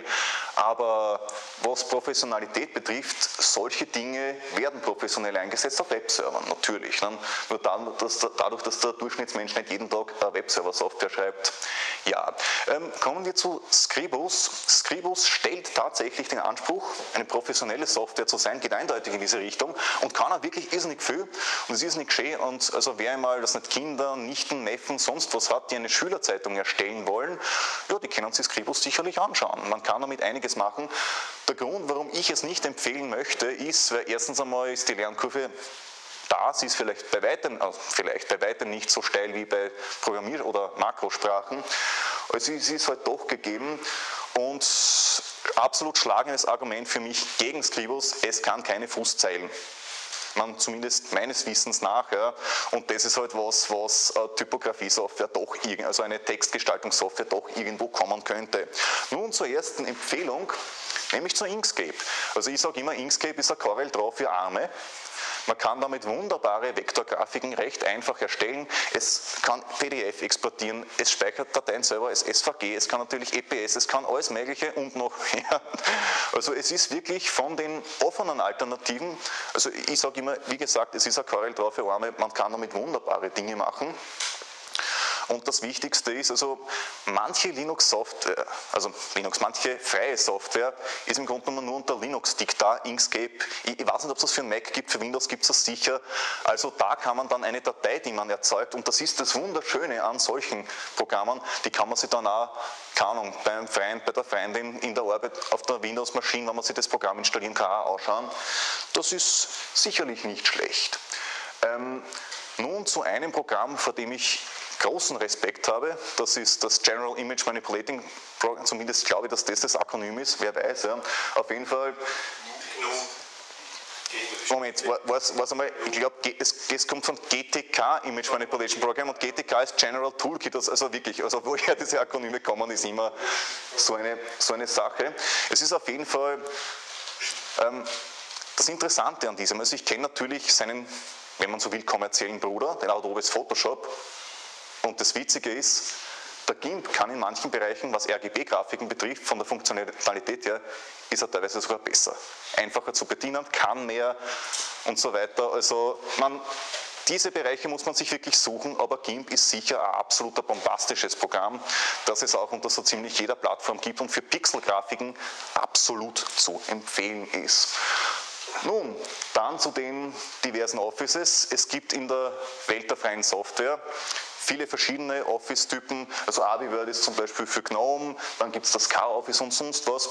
aber was Professionalität betrifft, solche Dinge werden professionell eingesetzt auf Webservern, natürlich. Ne? Nur dadurch, dass der Durchschnittsmensch nicht jeden Tag eine Webserver-Software schreibt. Ja, ähm, kommen wir zu Scribus. Scribus stellt tatsächlich den Anspruch, eine professionelle Software zu sein, geht eindeutig in diese Richtung und kann auch wirklich irrsinnig viel und es ist nicht geschehen. Und also wer einmal, das nicht Kinder, Nichten, Neffen, sonst was hat, die eine Schülerzeitung erstellen wollen, ja, die können sich Scribus sicherlich anschauen. Man kann damit einiges machen. Der Grund, warum ich es nicht empfehlen möchte, ist, weil erstens einmal ist die Lernkurve da, sie ist vielleicht bei weitem, also vielleicht bei weitem nicht so steil wie bei Programmier- oder Makrosprachen. Also sie ist halt doch gegeben und absolut schlagendes Argument für mich gegen Scribus, es kann keine Fußzeilen. Man zumindest meines Wissens nach, ja, und das ist halt was, was äh, Typografie-Software doch, also eine Textgestaltungssoftware doch irgendwo kommen könnte. Nun zur ersten Empfehlung, nämlich zu Inkscape. Also ich sage immer, Inkscape ist ein CorelDRAW für Arme. Man kann damit wunderbare Vektorgrafiken recht einfach erstellen. Es kann P D F exportieren, es speichert Dateien selber als S V G, es kann natürlich E P S, es kann alles Mögliche und noch mehr. Also es ist wirklich von den offenen Alternativen, also ich sage immer, wie gesagt, es ist ein CorelDRAW für Arme, man kann damit wunderbare Dinge machen. Und das Wichtigste ist, also manche Linux-Software, also Linux, manche freie Software ist im Grunde genommen nur unter Linux-Diktat, Inkscape. Ich, ich weiß nicht, ob es das für einen Mac gibt, für Windows gibt es das sicher. Also da kann man dann eine Datei, die man erzeugt, und das ist das Wunderschöne an solchen Programmen, die kann man sich dann auch, keine Ahnung, beim Freund, bei der Freundin in der Arbeit auf der Windows-Maschine, wenn man sich das Programm installieren kann, auch ausschauen. Das ist sicherlich nicht schlecht. Ähm, nun zu einem Programm, vor dem ich großen Respekt habe, das ist das General Image Manipulating Program, zumindest glaube ich, dass das das Akronym ist, wer weiß, ja. Auf jeden Fall, Moment, was, was einmal, ich glaube, es, es kommt von G T K, Image Manipulation Program, und G T K ist General Toolkit, also wirklich, also woher diese Akronyme kommen, ist immer so eine, so eine Sache. Es ist auf jeden Fall ähm, das Interessante an diesem, also ich kenne natürlich seinen, wenn man so will, kommerziellen Bruder, den Adobe's Photoshop. Und das Witzige ist, Der GIMP kann in manchen Bereichen, was R G B-Grafiken betrifft, von der Funktionalität her, ist er teilweise sogar besser. Einfacher zu bedienen, kann mehr und so weiter. Also man, diese Bereiche muss man sich wirklich suchen, aber GIMP ist sicher ein absoluter bombastisches Programm, das es auch unter so ziemlich jeder Plattform gibt und für Pixelgrafiken absolut zu empfehlen ist. Nun, dann zu den diversen Offices. Es gibt in der Welt der freien Software viele verschiedene Office-Typen, also AbiWord ist zum Beispiel für GNOME, dann gibt es das K-Office und sonst was.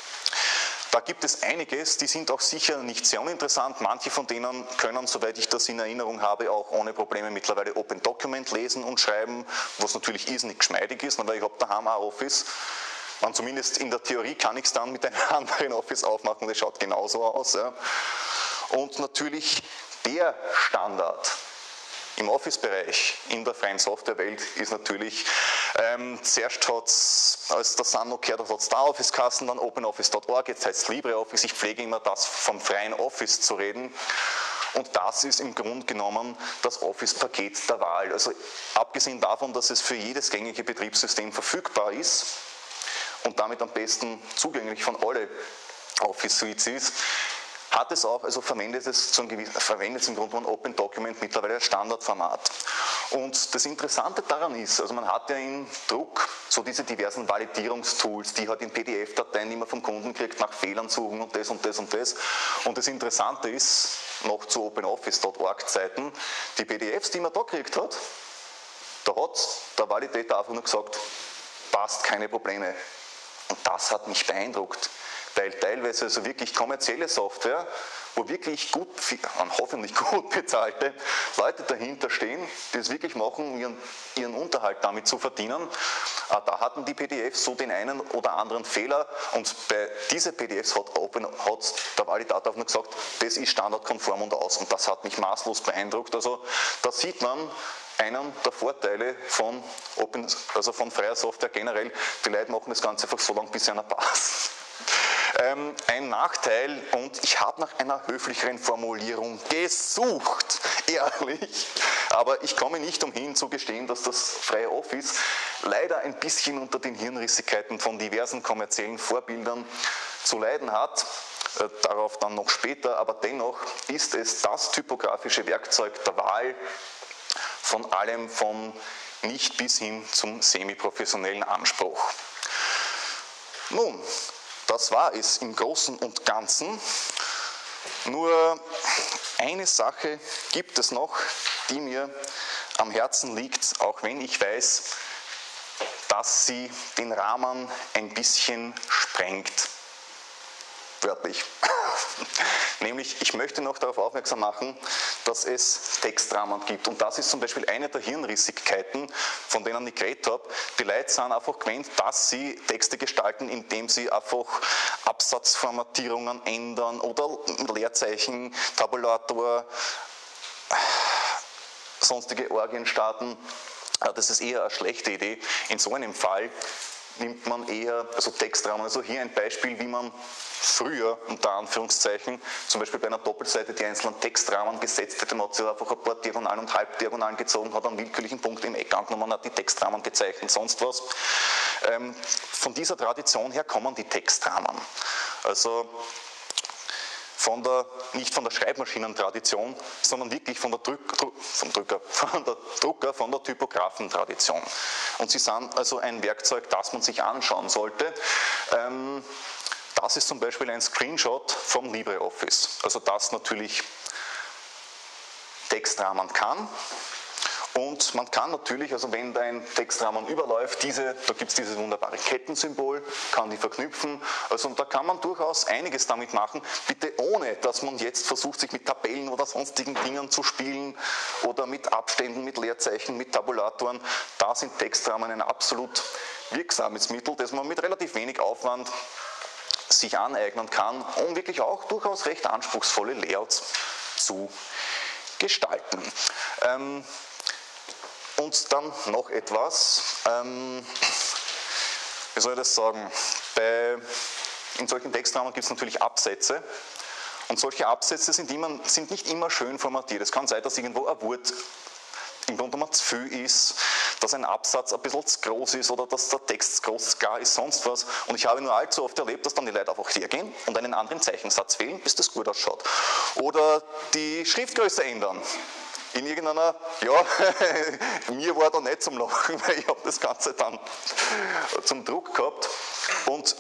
Da gibt es einiges, die sind auch sicher nicht sehr uninteressant. Manche von denen können, soweit ich das in Erinnerung habe, auch ohne Probleme mittlerweile Open Document lesen und schreiben, was natürlich irrsinnig geschmeidig ist, weil ich habe daheim auch Office. Man, zumindest in der Theorie kann ich es dann mit einem anderen Office aufmachen, das schaut genauso aus. Ja. Und natürlich der Standard im Office-Bereich in der freien Softwarewelt ist natürlich, ähm, zuerst hat es, als der Sun noch gehört hat, hat es da Office-Kassen, dann OpenOffice Punkt org, jetzt heißt es LibreOffice. Ich pflege immer das vom freien Office zu reden. Und das ist im Grunde genommen das Office-Paket der Wahl. Also abgesehen davon, dass es für jedes gängige Betriebssystem verfügbar ist und damit am besten zugänglich von allen Office-Suites ist, hat es auch, also verwendet es, zum gewissen, verwendet es im Grunde genommen Open Document mittlerweile als Standardformat. Und das Interessante daran ist, also man hat ja in Druck so diese diversen Validierungstools, die halt in P D F-Dateien, die man vom Kunden kriegt, nach Fehlern suchen und das und das und das. Und das Interessante ist, noch zu OpenOffice Punkt org Zeiten, die P D Fs, die man da gekriegt hat, da hat der Validator einfach nur gesagt, passt, keine Probleme. Und das hat mich beeindruckt. Weil teilweise also wirklich kommerzielle Software, wo wirklich gut, hoffentlich gut bezahlte Leute dahinter stehen, die es wirklich machen, ihren, ihren Unterhalt damit zu verdienen. Da hatten die P D Fs so den einen oder anderen Fehler und bei diesen P D Fs hat, Open, hat der Validator nur gesagt, das ist standardkonform und aus, und das hat mich maßlos beeindruckt. Also da sieht man einen der Vorteile von, Open, also von freier Software generell. Die Leute machen das Ganze einfach so lange, bis es einer passt. Ähm, ein Nachteil, und ich habe nach einer höflicheren Formulierung gesucht, ehrlich, aber ich komme nicht umhin zu gestehen, dass das freie Office leider ein bisschen unter den Hirnrissigkeiten von diversen kommerziellen Vorbildern zu leiden hat. Äh, darauf dann noch später, aber dennoch ist es das typografische Werkzeug der Wahl von allem, von nicht bis hin zum semi-professionellen Anspruch. Nun, das war es im Großen und Ganzen. Nur eine Sache gibt es noch, die mir am Herzen liegt, auch wenn ich weiß, dass sie den Rahmen ein bisschen sprengt. Wörtlich. Nämlich, ich möchte noch darauf aufmerksam machen, dass es Textrahmen gibt. Und das ist zum Beispiel eine der Hirnrissigkeiten, von denen ich geredet habe. Die Leute sind einfach gewöhnt, dass sie Texte gestalten, indem sie einfach Absatzformatierungen ändern oder Leerzeichen, Tabulator, sonstige Orgien starten. Das ist eher eine schlechte Idee. In so einem Fall nimmt man eher also Textrahmen. Also hier ein Beispiel, wie man früher, unter Anführungszeichen, zum Beispiel bei einer Doppelseite die einzelnen Textrahmen gesetzt hätte. Man hat sich einfach ein paar Diagonalen und Halbdiagonalen gezogen, hat einen willkürlichen Punkt im Eck angenommen, hat die Textrahmen gezeichnet, sonst was. Ähm, von dieser Tradition her kommen die Textrahmen. Also von der, nicht von der Schreibmaschinentradition, sondern wirklich von der, Drück, vom Drücker, von der Drucker, von der Typografentradition. Und sie sind also ein Werkzeug, das man sich anschauen sollte. Ähm, das ist zum Beispiel ein Screenshot vom LibreOffice. Also das natürlich Textrahmen kann. Und man kann natürlich, also wenn dein Textrahmen überläuft, diese, da gibt es dieses wunderbare Kettensymbol, kann die verknüpfen. Also da kann man durchaus einiges damit machen, bitte ohne, dass man jetzt versucht, sich mit Tabellen oder sonstigen Dingen zu spielen oder mit Abständen, mit Leerzeichen, mit Tabulatoren. Da sind Textrahmen ein absolut wirksames Mittel, das man mit relativ wenig Aufwand sich aneignen kann, um wirklich auch durchaus recht anspruchsvolle Layouts zu gestalten. Ähm, Und dann noch etwas, ähm, wie soll ich das sagen, Bei, in solchen Textrahmen gibt es natürlich Absätze und solche Absätze sind, immer, sind nicht immer schön formatiert. Es kann sein, dass irgendwo ein Wort im Grunde genommen zu viel ist, dass ein Absatz ein bisschen zu groß ist oder dass der Text zu groß gar ist, sonst was. Und ich habe nur allzu oft erlebt, dass dann die Leute einfach hergehen und einen anderen Zeichensatz wählen, bis das gut ausschaut. Oder die Schriftgröße ändern. In irgendeiner, ja, mir war da nicht zum Lachen, weil ich habe das Ganze dann zum Druck gehabt. Und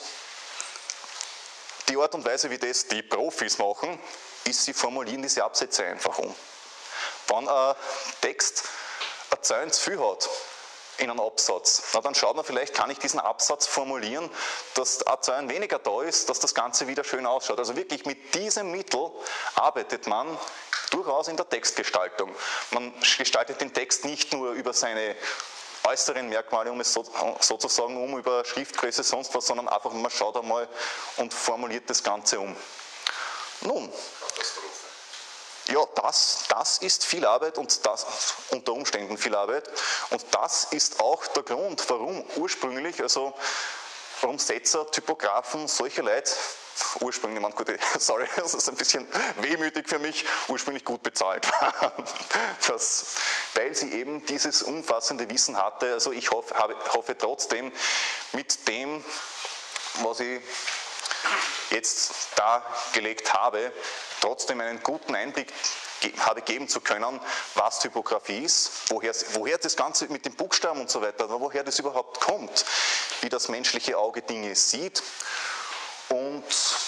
die Art und Weise, wie das die Profis machen, ist, sie formulieren diese Absätze einfach um. Wenn ein Text eine Zeile zu viel hat in einem Absatz, na, dann schaut man, vielleicht kann ich diesen Absatz formulieren, dass eine Zeile weniger da ist, dass das Ganze wieder schön ausschaut. Also wirklich mit diesem Mittel arbeitet man durchaus in der Textgestaltung. Man gestaltet den Text nicht nur über seine äußeren Merkmale, um es so, sozusagen um, über Schriftgröße, sonst was, sondern einfach, man schaut einmal und formuliert das Ganze um. Nun, ja, das, das ist viel Arbeit und das unter Umständen viel Arbeit. Und das ist auch der Grund, warum ursprünglich, also warum Setzer, Typografen, solche Leute, ursprünglich, man, gut, sorry, das ist ein bisschen wehmütig für mich, ursprünglich gut bezahlt waren. Das, weil sie eben dieses umfassende Wissen hatte. Also ich hoffe, habe, hoffe trotzdem, mit dem, was ich jetzt dargelegt habe, trotzdem einen guten Einblick habe geben zu können, was Typografie ist, woher, woher das Ganze mit den Buchstaben und so weiter, woher das überhaupt kommt, wie das menschliche Auge Dinge sieht und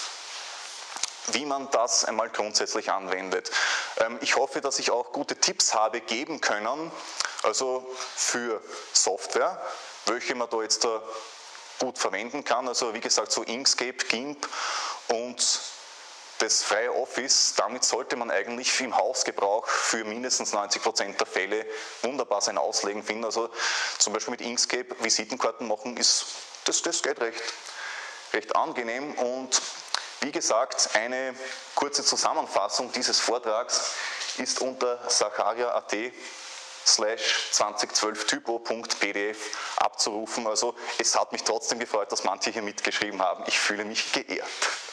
wie man das einmal grundsätzlich anwendet. Ich hoffe, dass ich auch gute Tipps habe geben können, also für Software, welche man da jetzt da gut verwenden kann. Also wie gesagt, so Inkscape, GIMP und das freie Office, damit sollte man eigentlich im Hausgebrauch für mindestens neunzig Prozent der Fälle wunderbar sein Auslegen finden. Also zum Beispiel mit Inkscape Visitenkarten machen, ist, das, das geht recht, recht angenehm. Und wie gesagt, eine kurze Zusammenfassung dieses Vortrags ist unter sacharia.at slash zweitausendzwölf typo punkt p d f abzurufen. Also es hat mich trotzdem gefreut, dass manche hier mitgeschrieben haben. Ich fühle mich geehrt.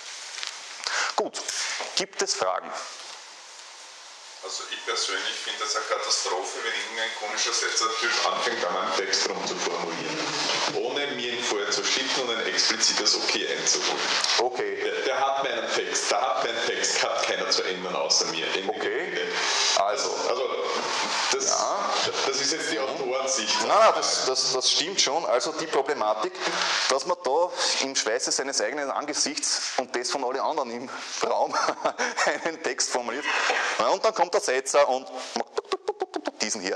Gut, gibt es Fragen? Also ich persönlich finde es eine Katastrophe, wenn irgendein komischer Setzertyp anfängt, an einem Text rumzuformulieren, ohne mir ihn vorher zu schicken und ein explizites Okay einzuholen. Okay. Der, der hat meinen Text, da hat mein Text, hat keiner zu ändern außer mir. Okay. Also. Also das, ja. das ist jetzt die Autorensicht. Nein, nein, das, das, das stimmt schon. Also die Problematik, dass man da im Schweiße seines eigenen Angesichts und das von allen anderen im Raum einen Text formuliert. Und dann kommt der Setzer und diesen hier.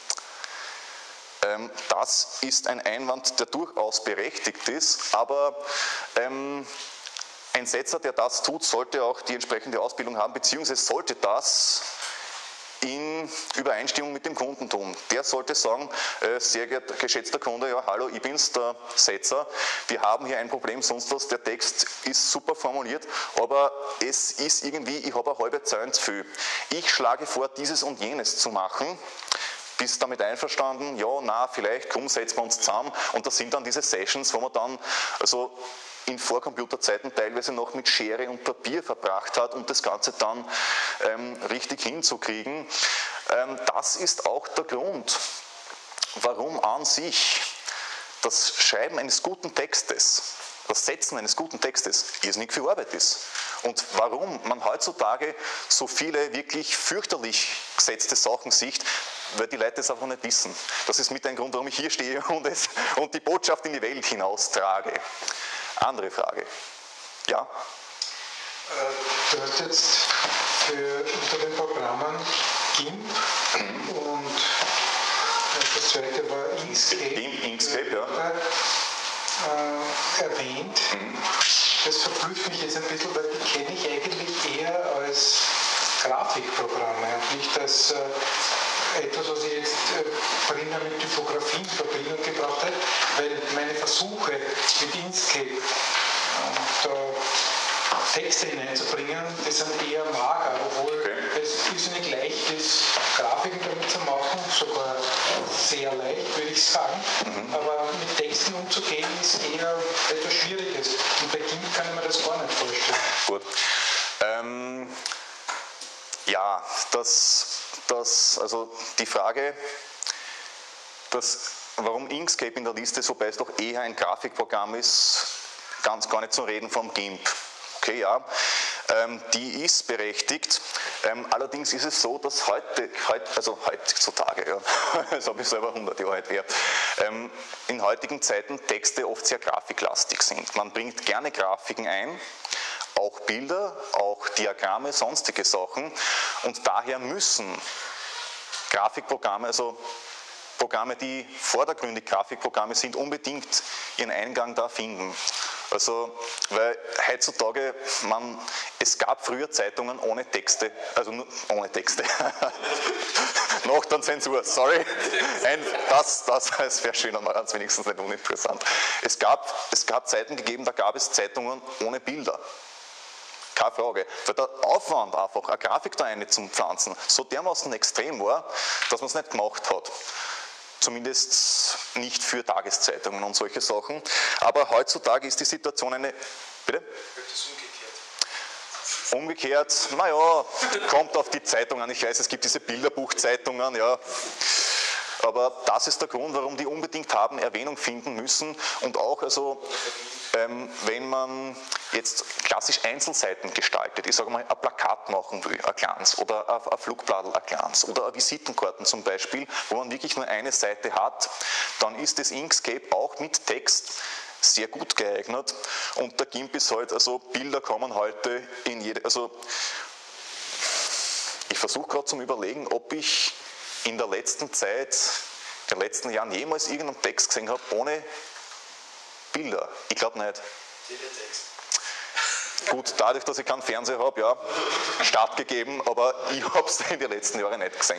Ähm, das ist ein Einwand, der durchaus berechtigt ist, aber ähm, ein Setzer, der das tut, sollte auch die entsprechende Ausbildung haben, beziehungsweise sollte das in Übereinstimmung mit dem Kunden tun. Der sollte sagen, äh, sehr geehrter, geschätzter Kunde, ja hallo, ich bin's, der Setzer, wir haben hier ein Problem, sonst was, der Text ist super formuliert, aber es ist irgendwie, ich habe eine halbe Zeile zu viel. Ich schlage vor, dieses und jenes zu machen. Bist damit einverstanden? Ja, na, vielleicht, komm, setzen wir uns zusammen. Und das sind dann diese Sessions, wo man dann, also in Vorcomputerzeiten teilweise noch mit Schere und Papier verbracht hat, um das Ganze dann ähm, richtig hinzukriegen. Ähm, das ist auch der Grund, warum an sich das Schreiben eines guten Textes, das Setzen eines guten Textes irrsinnig viel Arbeit ist. Und warum man heutzutage so viele wirklich fürchterlich gesetzte Sachen sieht, weil die Leute es einfach nicht wissen. Das ist mit ein Grund, warum ich hier stehe und, es, und die Botschaft in die Welt hinaustrage. Andere Frage. Ja? Du hast jetzt für, unter den Programmen GIMP mhm. und das zweite war Inkscape, GIMP, Inkscape ja. äh, erwähnt. Mhm. Das verblüfft mich jetzt ein bisschen, weil die kenne ich eigentlich eher als Grafikprogramme und nicht als äh, etwas, was ich jetzt äh, primär mit Typografie in Verbindung gebracht habe, weil meine Versuche mit Inkscape äh, da Texte hineinzubringen, die sind eher mager, obwohl okay. es irrsinnig leicht ist, Grafiken damit zu machen, sogar sehr leicht, würde ich sagen. Mhm. Aber mit Texten umzugehen, ist eher etwas Schwieriges. Und bei GIMP kann ich mir das gar nicht vorstellen. Gut. Ähm, ja, das dass, also die Frage, dass, warum Inkscape in der Liste ist, wobei es doch eher ein Grafikprogramm ist, ganz gar nicht zu reden vom GIMP. Okay, ja, ähm, die ist berechtigt. Ähm, allerdings ist es so, dass heute, heute also heutzutage, ja, das habe ich selber hundert Jahre alt, ähm, in heutigen Zeiten Texte oft sehr grafiklastig sind. Man bringt gerne Grafiken ein, auch Bilder, auch Diagramme, sonstige Sachen, und daher müssen Grafikprogramme, also Programme, die vordergründig Grafikprogramme sind, unbedingt ihren Eingang da finden. Also, weil heutzutage, man, es gab früher Zeitungen ohne Texte, also nur ohne Texte, noch dann Zensur, sorry, Ein, das, das, das wäre schön, aber ganz wenigstens nicht uninteressant. Es gab, es gab Zeiten gegeben, da gab es Zeitungen ohne Bilder. Keine Frage, weil der Aufwand einfach, eine Grafik da eine zum Pflanzen, so dermaßen extrem war, dass man es nicht gemacht hat. Zumindest nicht für Tageszeitungen und solche Sachen. Aber heutzutage ist die Situation eine... Bitte? Das ist umgekehrt. Umgekehrt, naja, kommt auf die Zeitung an. Ich weiß, es gibt diese Bilderbuchzeitungen, ja. Aber das ist der Grund, warum die unbedingt haben Erwähnung finden müssen. Und auch, also, ähm, wenn man jetzt klassisch Einzelseiten gestaltet, ich sage mal, ein Plakat machen will, ein kleines, oder ein, ein Flugblattl, ein kleines, oder eine Visitenkarten zum Beispiel, wo man wirklich nur eine Seite hat, dann ist das Inkscape auch mit Text sehr gut geeignet. Und der GIMP ist halt, also Bilder kommen heute in jede, also ich versuche gerade zum Überlegen, ob ich in der letzten Zeit, in den letzten Jahren jemals irgendeinen Text gesehen habe ohne Bilder. Ich glaube nicht. Teletext. Gut, dadurch, dass ich keinen Fernseher habe, ja, stattgegeben, aber ich habe es in den letzten Jahren nicht gesehen.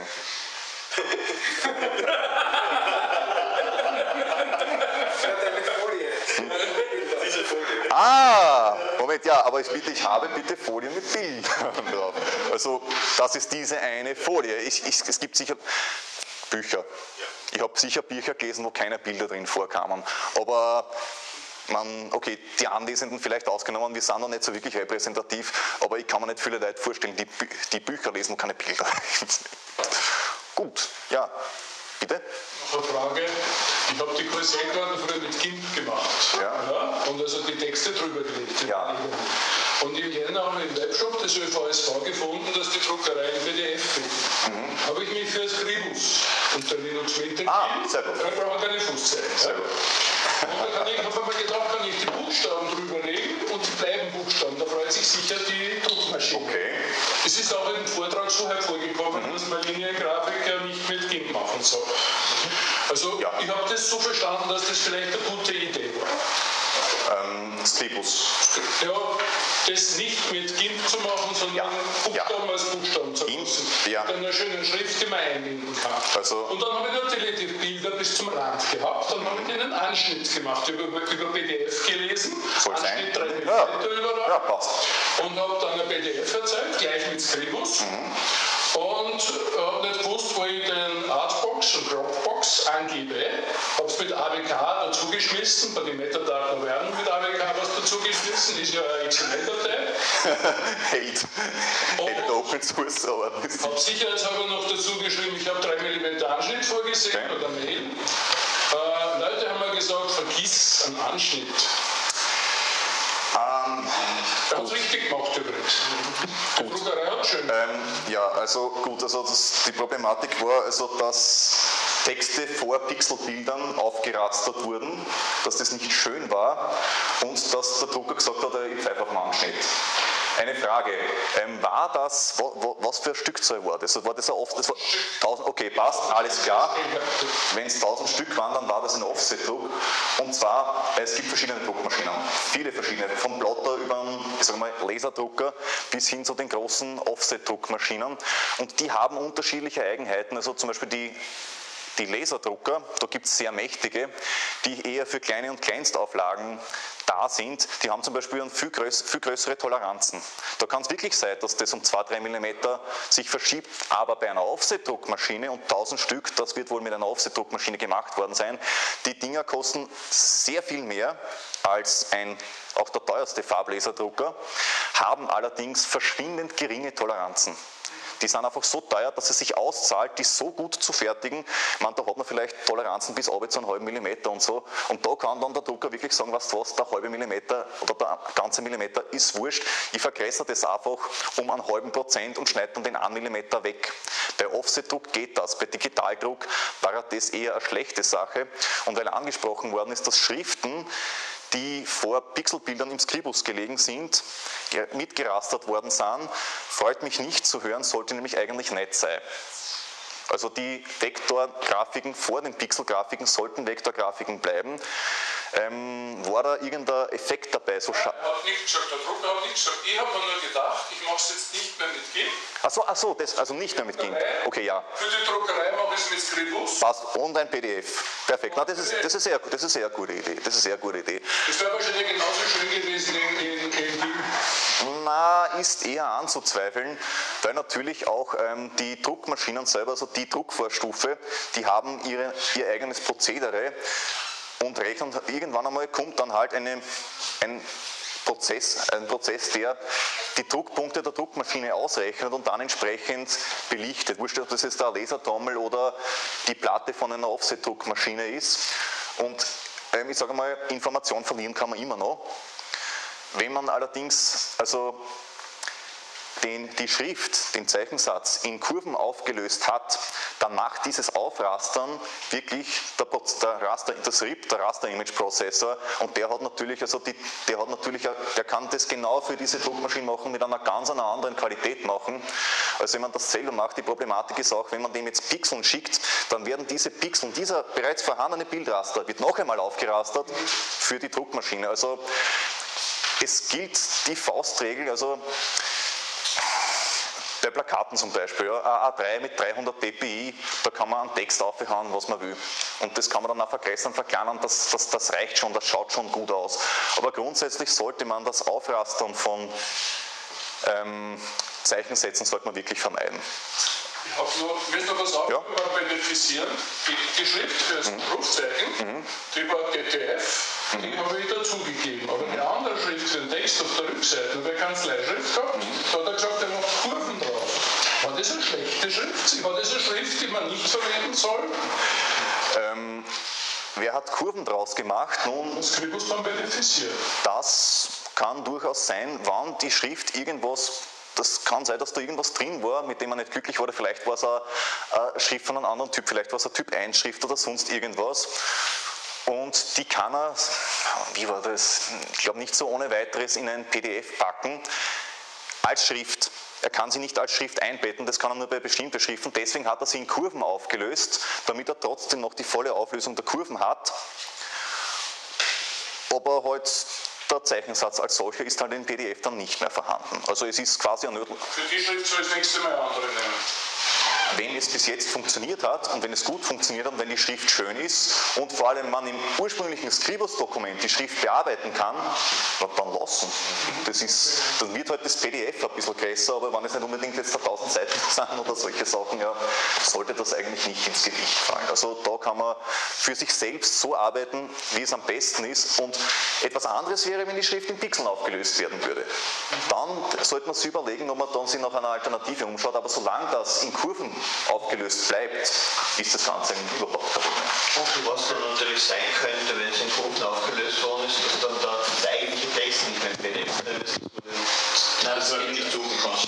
Diese Folie. Ah, Moment, ja, aber ich bitte, ich habe bitte Folien mit Bildern drauf. Also, das ist diese eine Folie. Ich, ich, es gibt sicher Bücher. Ich habe sicher Bücher gelesen, wo keine Bilder drin vorkamen. Aber man, okay, die Anwesenden vielleicht ausgenommen, wir sind noch nicht so wirklich repräsentativ, aber ich kann mir nicht viele Leute vorstellen, die, die Bücher lesen, wo keine Bilder sind. Gut, ja, bitte? Noch eine Frage. Ich habe die Korsetkarten früher mit GIMP gemacht. Ja. Ja, und also die Texte drüber gelegt. Ja. Und im Jänner haben wir im Webshop des ÖVSV gefunden, dass die Druckerei in P D F fehlt. Mhm. Habe ich mich für Scribus unter Linux Mint Ah, sehr gut. Dann brauchen wir keine Fußzeichen. Sehr gut. Und da kann ich, habe ich mir gedacht, kann ich die Buchstaben drüber legen und die bleiben Buchstaben. Da freut sich sicher die Druckmaschine. Okay. Es ist auch im Vortrag so hervorgekommen, mhm. dass man Liniengrafiker nicht mit GIMP machen soll. Also ja. Ich habe das so verstanden, dass das vielleicht eine gute Idee war. Ähm, Scribus. Ja, das nicht mit GIMP zu machen, sondern ja. Buchstaben ja. als Buchstaben zu nutzen. Ja. Mit einer schönen Schrift, die man einbinden kann. Also und dann habe ich natürlich die Bilder bis zum Rand gehabt. Dann habe ich einen Anschnitt gemacht, über, über P D F gelesen. Soll Anschnitt drei Millimeter ja. überall. Ja, passt. Und habe dann ein P D F erzeugt, gleich mit Scribus. Mhm. Und habe nicht gewusst, wo ich den Artbox und Dropbox angebe. Habe es mit A W K dazugeschmissen, bei den Metadaten werden mit A W K was dazugeschmissen, ist ja eine X M L-Datei. Hate. Hate Open Source, aber ich habe sicherheitshalber noch dazu geschrieben, ich habe drei Millimeter Anschnitt vorgesehen okay. oder Mail. Äh, Leute haben mir gesagt, vergiss einen Anschnitt. Ähm, Ganz richtig gemacht übrigens. Die Druckerei hat schön. Ähm, ja, also gut, also das, die Problematik war, also dass Texte vor Pixelbildern aufgerastert wurden, dass das nicht schön war und dass der Drucker gesagt hat, ich pfeife auf den Anschnitt. Eine Frage, ähm, war das, wo, wo, was für ein Stückzahl war das? War das ein Off, das war tausend, okay, passt, alles klar. Wenn es tausend Stück waren, dann war das ein Offset-Druck. Und zwar, es gibt verschiedene Druckmaschinen, viele verschiedene, vom Plotter über einen, ich sag mal, Laserdrucker bis hin zu den großen Offset-Druckmaschinen. Und die haben unterschiedliche Eigenheiten, also zum Beispiel die Die Laserdrucker, da gibt es sehr mächtige, die eher für kleine und Kleinstauflagen da sind, die haben zum Beispiel viel, größ viel größere Toleranzen. Da kann es wirklich sein, dass das um zwei bis drei Millimeter sich verschiebt, aber bei einer Offset-Druckmaschine und tausend Stück, das wird wohl mit einer Offset-Druckmaschine gemacht worden sein, die Dinger kosten sehr viel mehr als ein, auch der teuerste Farblaserdrucker, haben allerdings verschwindend geringe Toleranzen. die sind einfach so teuer, dass es sich auszahlt, die so gut zu fertigen. Ich meine, da hat man vielleicht Toleranzen bis runter zu einem halben Millimeter und so. Und da kann dann der Drucker wirklich sagen, weißt du was, der halbe Millimeter oder der ganze Millimeter ist wurscht. Ich vergrößere das einfach um einen halben Prozent und schneide dann den einen Millimeter weg. Bei Offsetdruck geht das, bei Digitaldruck war das eher eine schlechte Sache. Und weil angesprochen worden ist, dass Schriften, die vor Pixelbildern im Scribus gelegen sind, mitgerastert worden sind, freut mich nicht zu hören, sollte nämlich eigentlich nicht sein. Also die Vektorgrafiken vor den Pixelgrafiken sollten Vektorgrafiken bleiben. Ähm, war da irgendein Effekt dabei? So Nein, er hat nichts gesagt, der Drucker hat nichts gesagt. Ich habe mir nur gedacht, ich mache es jetzt nicht mehr mit GIMP. Achso, ach so, das, also nicht mehr mit GIMP. Okay, ja. Für die Druckerei mache ich es mit Scribus. Passt, und ein P D F. Perfekt. Na, das ist, das ist sehr, das ist sehr gute Idee. Das ist eine sehr gute Idee. Das wäre wahrscheinlich genauso schön gewesen in, in, in GIMP. Na, ist eher anzuzweifeln, weil natürlich auch ähm, die Druckmaschinen selber, also die Druckvorstufe, die haben ihre, ihr eigenes Prozedere und rechnen, irgendwann einmal kommt dann halt eine, ein, Prozess, ein Prozess, der die Druckpunkte der Druckmaschine ausrechnet und dann entsprechend belichtet. Wurscht, ob das jetzt eine Lasertrommel oder die Platte von einer Offset-Druckmaschine ist. Und ähm, ich sage mal, Information verlieren kann man immer noch. Wenn man allerdings also den, die Schrift, den Zeichensatz in Kurven aufgelöst hat, dann macht dieses Aufrastern wirklich der, der Raster, das R I P, der Raster Image Processor, und der hat natürlich, also die, der hat natürlich, der kann das genau für diese Druckmaschine machen, mit einer ganz einer anderen Qualität machen. Also wenn man das selber macht, die Problematik ist auch, wenn man dem jetzt Pixeln schickt, dann werden diese Pixel, dieser bereits vorhandene Bildraster wird noch einmal aufgerastert für die Druckmaschine. Also es gilt die Faustregel, also bei Plakaten zum Beispiel, ja, A drei mit dreihundert dpi, da kann man einen Text aufhauen, was man will. Und das kann man dann auch vergrößern, verkleinern, das, das, das reicht schon, das schaut schon gut aus. Aber grundsätzlich sollte man das Aufrastern von ähm, Zeichensätzen sollte man wirklich vermeiden. Ich habe nur, ich will noch was auch ja. identifizieren. Die, die Schrift für das mhm. Rufzeichen, mhm. die war D T F, mhm. die habe ich dazugegeben. Aber die andere Schrift für den Text auf der Rückseite, bei Kanzleischrift gehabt, mhm. da hat er gesagt, er macht Kurven drauf. War das eine schlechte Schrift? War das eine Schrift, die man nicht verwenden soll? Ähm, wer hat Kurven draus gemacht? Nun, das Scribus dann benefiziert. Das kann durchaus sein, wann die Schrift irgendwas. Das kann sein, dass da irgendwas drin war, mit dem man nicht glücklich war, oder vielleicht war es eine, eine Schrift von einem anderen Typ, vielleicht war es eine Typ eins Schrift oder sonst irgendwas. Und die kann er, wie war das, ich glaube nicht so ohne weiteres in ein P D F packen, als Schrift. Er kann sie nicht als Schrift einbetten, das kann er nur bei bestimmten Schriften, deswegen hat er sie in Kurven aufgelöst, damit er trotzdem noch die volle Auflösung der Kurven hat. Aber halt der Zeichensatz als solcher ist halt in P D F dann nicht mehr vorhanden. Also es ist quasi ein Nödel. Für die Schrift soll das nächste Mal andere nehmen. Wenn es bis jetzt funktioniert hat und wenn es gut funktioniert und wenn die Schrift schön ist und vor allem man im ursprünglichen Scribus-Dokument die Schrift bearbeiten kann, dann lassen. Das ist, dann wird halt das P D F ein bisschen größer, aber wenn es nicht unbedingt jetzt tausend Seiten sind oder solche Sachen, ja, sollte das eigentlich nicht ins Gewicht fallen. Also da kann man für sich selbst so arbeiten, wie es am besten ist, und etwas anderes wäre, wenn die Schrift in Pixeln aufgelöst werden würde. Dann sollte man sich überlegen, ob man dann sich nach einer Alternative umschaut, aber solange das in Kurven aufgelöst bleibt, ist das Ganze überhaupt kein Problem. Und was dann natürlich sein könnte, wenn es in Kurven aufgelöst worden ist, dass dann der eigentliche Text nicht mehr im P D F drin ist. Nein, das wird nicht zugekommen.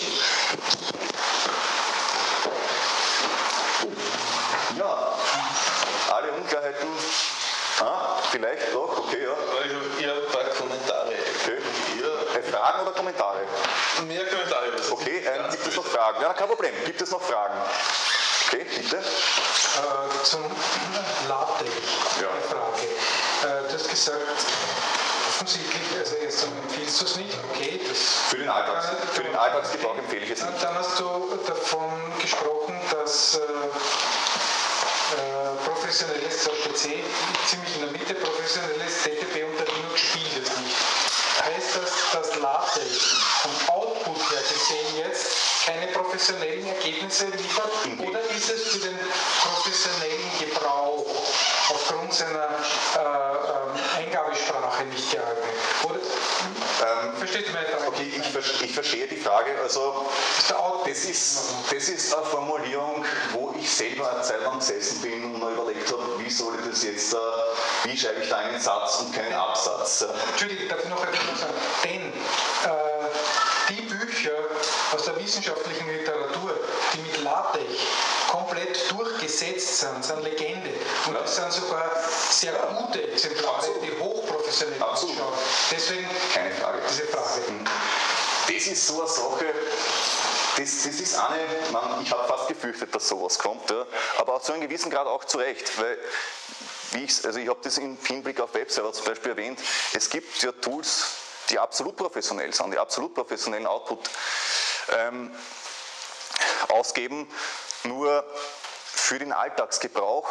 Ja, alle Unklarheiten. Ah, vielleicht doch, okay, ja. Ich habe eher ein paar Kommentare. Okay. Äh, Fragen oder Kommentare? Mehr Kommentare. Was okay, ähm, gibt es noch Fragen? Ja, kein Problem. Gibt es noch Fragen? Okay, bitte. Äh, zum LaTeX, ja. eine Frage. Äh, du hast gesagt, offensichtlich, also erst einmal empfiehlst du es nicht, okay. Das für den, Alltags, äh, für den Alltagsgebrauch empfehle ich es nicht. Dann hast du davon gesprochen, dass äh, äh, professionelles Z P C, ziemlich in der Mitte, professionelles D T P unter Linux spielt es nicht. Heißt das, dass LaTeX vom Output her gesehen jetzt keine professionellen Ergebnisse liefert? Oder ist es für den professionellen Gebrauch aufgrund seiner äh, äh, Eingabesprache nicht geeignet? Oder, ähm, versteht ihr meine Frage? Okay, ich, ich verstehe die Frage. Also, das ist, das ist eine Formulierung, wo ich selber eine Zeit lang gesessen bin und mir überlegt habe, wie soll ich das jetzt, wie schreibe ich da einen Satz und keinen Absatz. Entschuldigung, darf ich noch etwas sagen? Denn äh, die Bücher aus der wissenschaftlichen Literatur, die mit LaTeX komplett durchgesetzt sind, sind Legende. Und ja. das sind sogar sehr gute Exemplare, Absolut. die hochprofessionell ausschauen. Deswegen keine Frage. diese Frage. Das ist so eine Sache, das, das ist eine, man, ich habe fast gefürchtet, dass sowas kommt, ja, aber auch zu einem gewissen Grad auch zu Recht, weil, wie ich, also ich habe das im Hinblick auf Webserver zum Beispiel erwähnt, es gibt ja Tools, die absolut professionell sind, die absolut professionellen Output ähm, ausgeben, nur für den Alltagsgebrauch.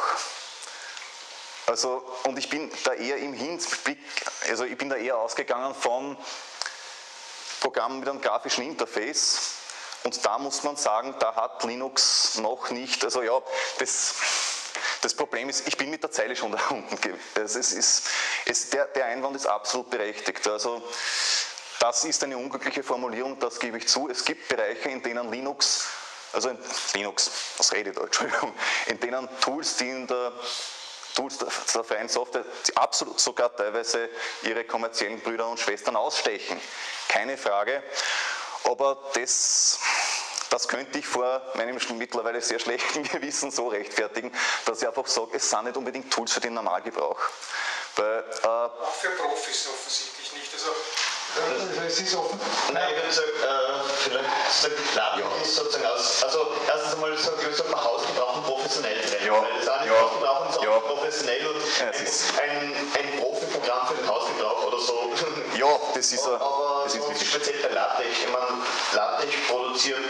Also, und ich bin da eher im Hinblick, also ich bin da eher ausgegangen von Programmen mit einem grafischen Interface, und da muss man sagen, da hat Linux noch nicht, also ja, das, das Problem ist, ich bin mit der Zeile schon da unten, es ist, es, der, der Einwand ist absolut berechtigt, also das ist eine unglückliche Formulierung, das gebe ich zu, es gibt Bereiche, in denen Linux, also in, Linux, was rede ich da, Entschuldigung, in denen Tools, die in der Tools der, der freien Software, die absolut sogar teilweise ihre kommerziellen Brüder und Schwestern ausstechen. Keine Frage. Aber das, das könnte ich vor meinem mittlerweile sehr schlechten Gewissen so rechtfertigen, dass ich einfach sage, es sind nicht unbedingt Tools für den Normalgebrauch. Weil, äh, auch für Profis offensichtlich nicht. Also, also es ist offen. Nein, ich würde sagen, äh, vielleicht LaTeX ja. ist sozusagen aus, also erstens einmal sagt man Hausgebrauch und professionell trennen. Ja. Weil das eine ist ja. Hausgebrauch und das andere ja. professionell und ja, ein, ein, ein Profi-Programm für den Hausgebrauch oder so. Ja, das ist aber, aber das so ist speziell bei LaTeX. Ich meine, LaTeX produziert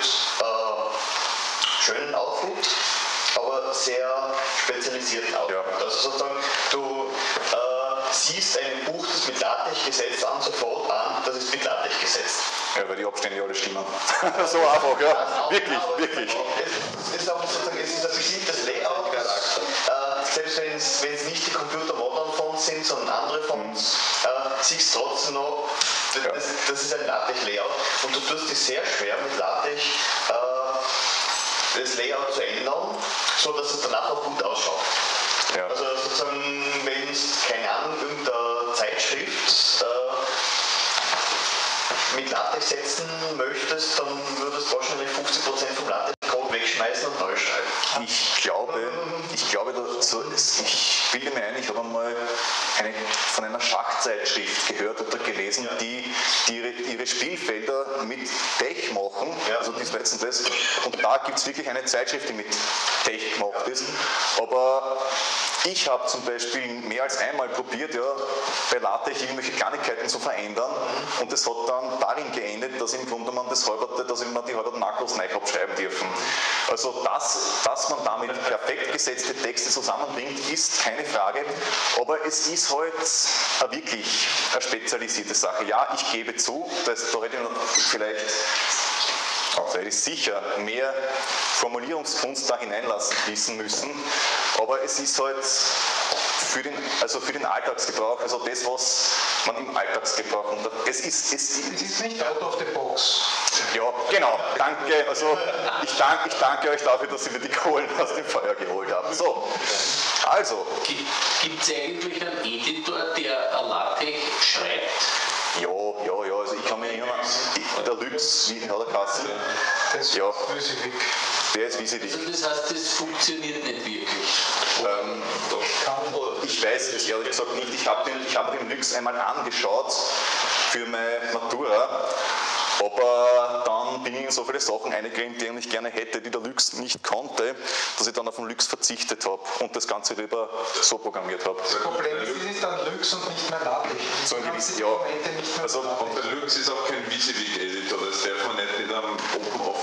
äh, schönen Output, aber sehr spezialisierten Output. Ja. Also sozusagen, du äh, siehst ein Buch, das mit LaTeX gesetzt an, sofort an, das ist mit LaTeX gesetzt. Ja, weil die Abstände alle stimmen. So einfach, ja. ja wirklich, genau, wirklich. Es ist auch sozusagen, es ist ein bestimmtes Layout. Äh, selbst wenn es nicht die Computer Modern Fonts sind, sondern andere Fonts, äh, siehst du trotzdem noch, das, ja. das, das ist ein LaTeX-Layout. Und du tust dich sehr schwer mit LaTeX äh, das Layout zu ändern, so dass es danach auch gut ausschaut. Ja. Also sozusagen, wenn es, keine Ahnung, irgendeine Zeitschrift äh, mit LaTeX setzen möchtest, dann würdest du wahrscheinlich fünfzig Prozent vom LaTeX-Code wegschmeißen und neu schreiben. Ich glaube, ich glaube, dazu, ich bilde mir ein, ich habe einmal eine, von einer Schachzeitschrift gehört oder gelesen, ja. die, die ihre, ihre Spielfelder mit Tech machen, ja. also das letzten das, und da gibt es wirklich eine Zeitschrift, die mit Tech gemacht ist, aber ich habe zum Beispiel mehr als einmal probiert, ja, bei LaTeX irgendwelche Kleinigkeiten zu verändern, mhm. und das hat dann darin geendet, dass im Grunde man das halberte, dass man die halberten Makros neu abschreiben dürfen. Also das, dass man damit perfekt gesetzte Texte zusammenbringt, ist keine Frage, aber es ist halt eine wirklich eine spezialisierte Sache. Ja, ich gebe zu, dass, da hätte ich vielleicht, also hätte ich sicher mehr Formulierungskunst da hineinlassen fließen müssen, aber es ist halt für den, also für den Alltagsgebrauch, also das, was man im Alltagsgebrauch unter... Es ist, es, es ist nicht out of the box. Ja, genau, danke, also ich, dank, ich danke euch dafür, dass ihr mir die Kohlen aus dem Feuer geholt habt. So, also... Gibt es eigentlich einen Editor, der LaTeX schreibt? Ja, ja, ja, also ich kann mich erinnern, der Lüx, wie hat er geheißen? Das ja. ist weg. Der ist Visivik. Also das heißt, das funktioniert nicht wirklich? Ähm, ich weiß es ehrlich gesagt nicht. Ich habe den, ich hab den Lüx einmal angeschaut für meine Matura, aber dann bin ich in so viele Sachen eingegangen, die ich gerne hätte, die der Lüx nicht konnte, dass ich dann auf den Lüx verzichtet habe und das Ganze lieber so programmiert habe. Das Problem ist, es ist dann Lüx und nicht mehr LaTeX. So ein gewisses, ja. Also, und der Lüx ist auch kein Visivik-Editor, das darf man nicht mit einem OpenOffice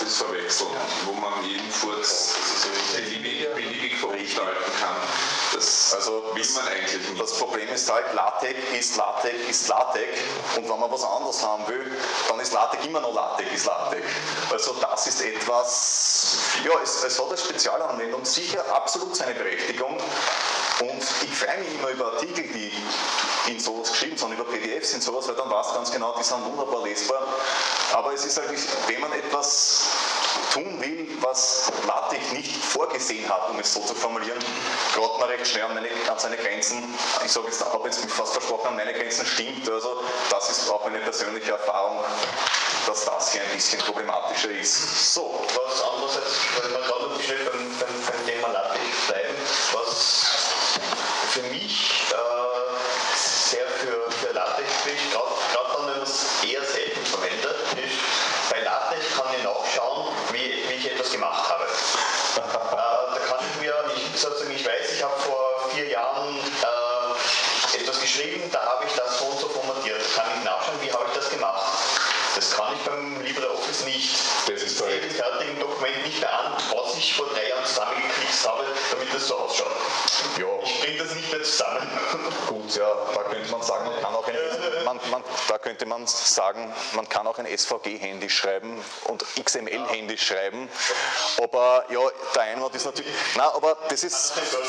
LibreOffice verwechseln, wo man jeden Furz beliebig, beliebig verunstalten kann. Das also will man eigentlich nicht. Das Problem ist halt, LaTeX ist LaTeX ist LaTeX und wenn man was anderes haben will, dann ist LaTeX immer noch LaTeX ist LaTeX. Also das ist etwas, ja, es, es hat eine Spezialanwendung, sicher absolut seine Berechtigung. Und ich freue mich immer über Artikel, die in sowas geschrieben sind, über P D Fs in sowas, weil dann weiß ganz genau, die sind wunderbar lesbar. Aber es ist halt, wenn man etwas tun will, was LaTeX nicht vorgesehen hat, um es so zu formulieren, gerade mal recht schnell an, meine, an seine Grenzen, ich sage jetzt, habe jetzt fast versprochen, an meine Grenzen stimmt, also das ist auch meine persönliche Erfahrung, dass das hier ein bisschen problematischer ist. So. Was andererseits, weil wir gerade noch schnell beim, beim, beim Thema LaTeX bleiben, was für mich äh, sehr für, für LaTeX spricht, gerade dann, wenn man es eher selten verwendet, ist, bei LaTeX kann ich nachschauen, wie, wie ich etwas gemacht habe. äh, da kann ich mir, ich, sozusagen, ich weiß, ich habe vor vier Jahren äh, etwas geschrieben, da habe ich das so und so formatiert. Da kann ich nachschauen, wie habe ich das gemacht. Das kann ich beim LibreOffice nicht. Das ist toll. Ich sehe im fertigen Dokument nicht mehr an, was ich vor drei Jahren zusammengeklickt habe, damit das so ausschaut. Ja. Ich bringe das nicht mehr zusammen. Gut, ja, da könnte man sagen, man kann auch ein, man, man, da könnte man sagen, man kann auch ein S V G-Handy schreiben und X M L-Handy schreiben. Aber ja, der Einwand ist natürlich. Nein, aber das ist.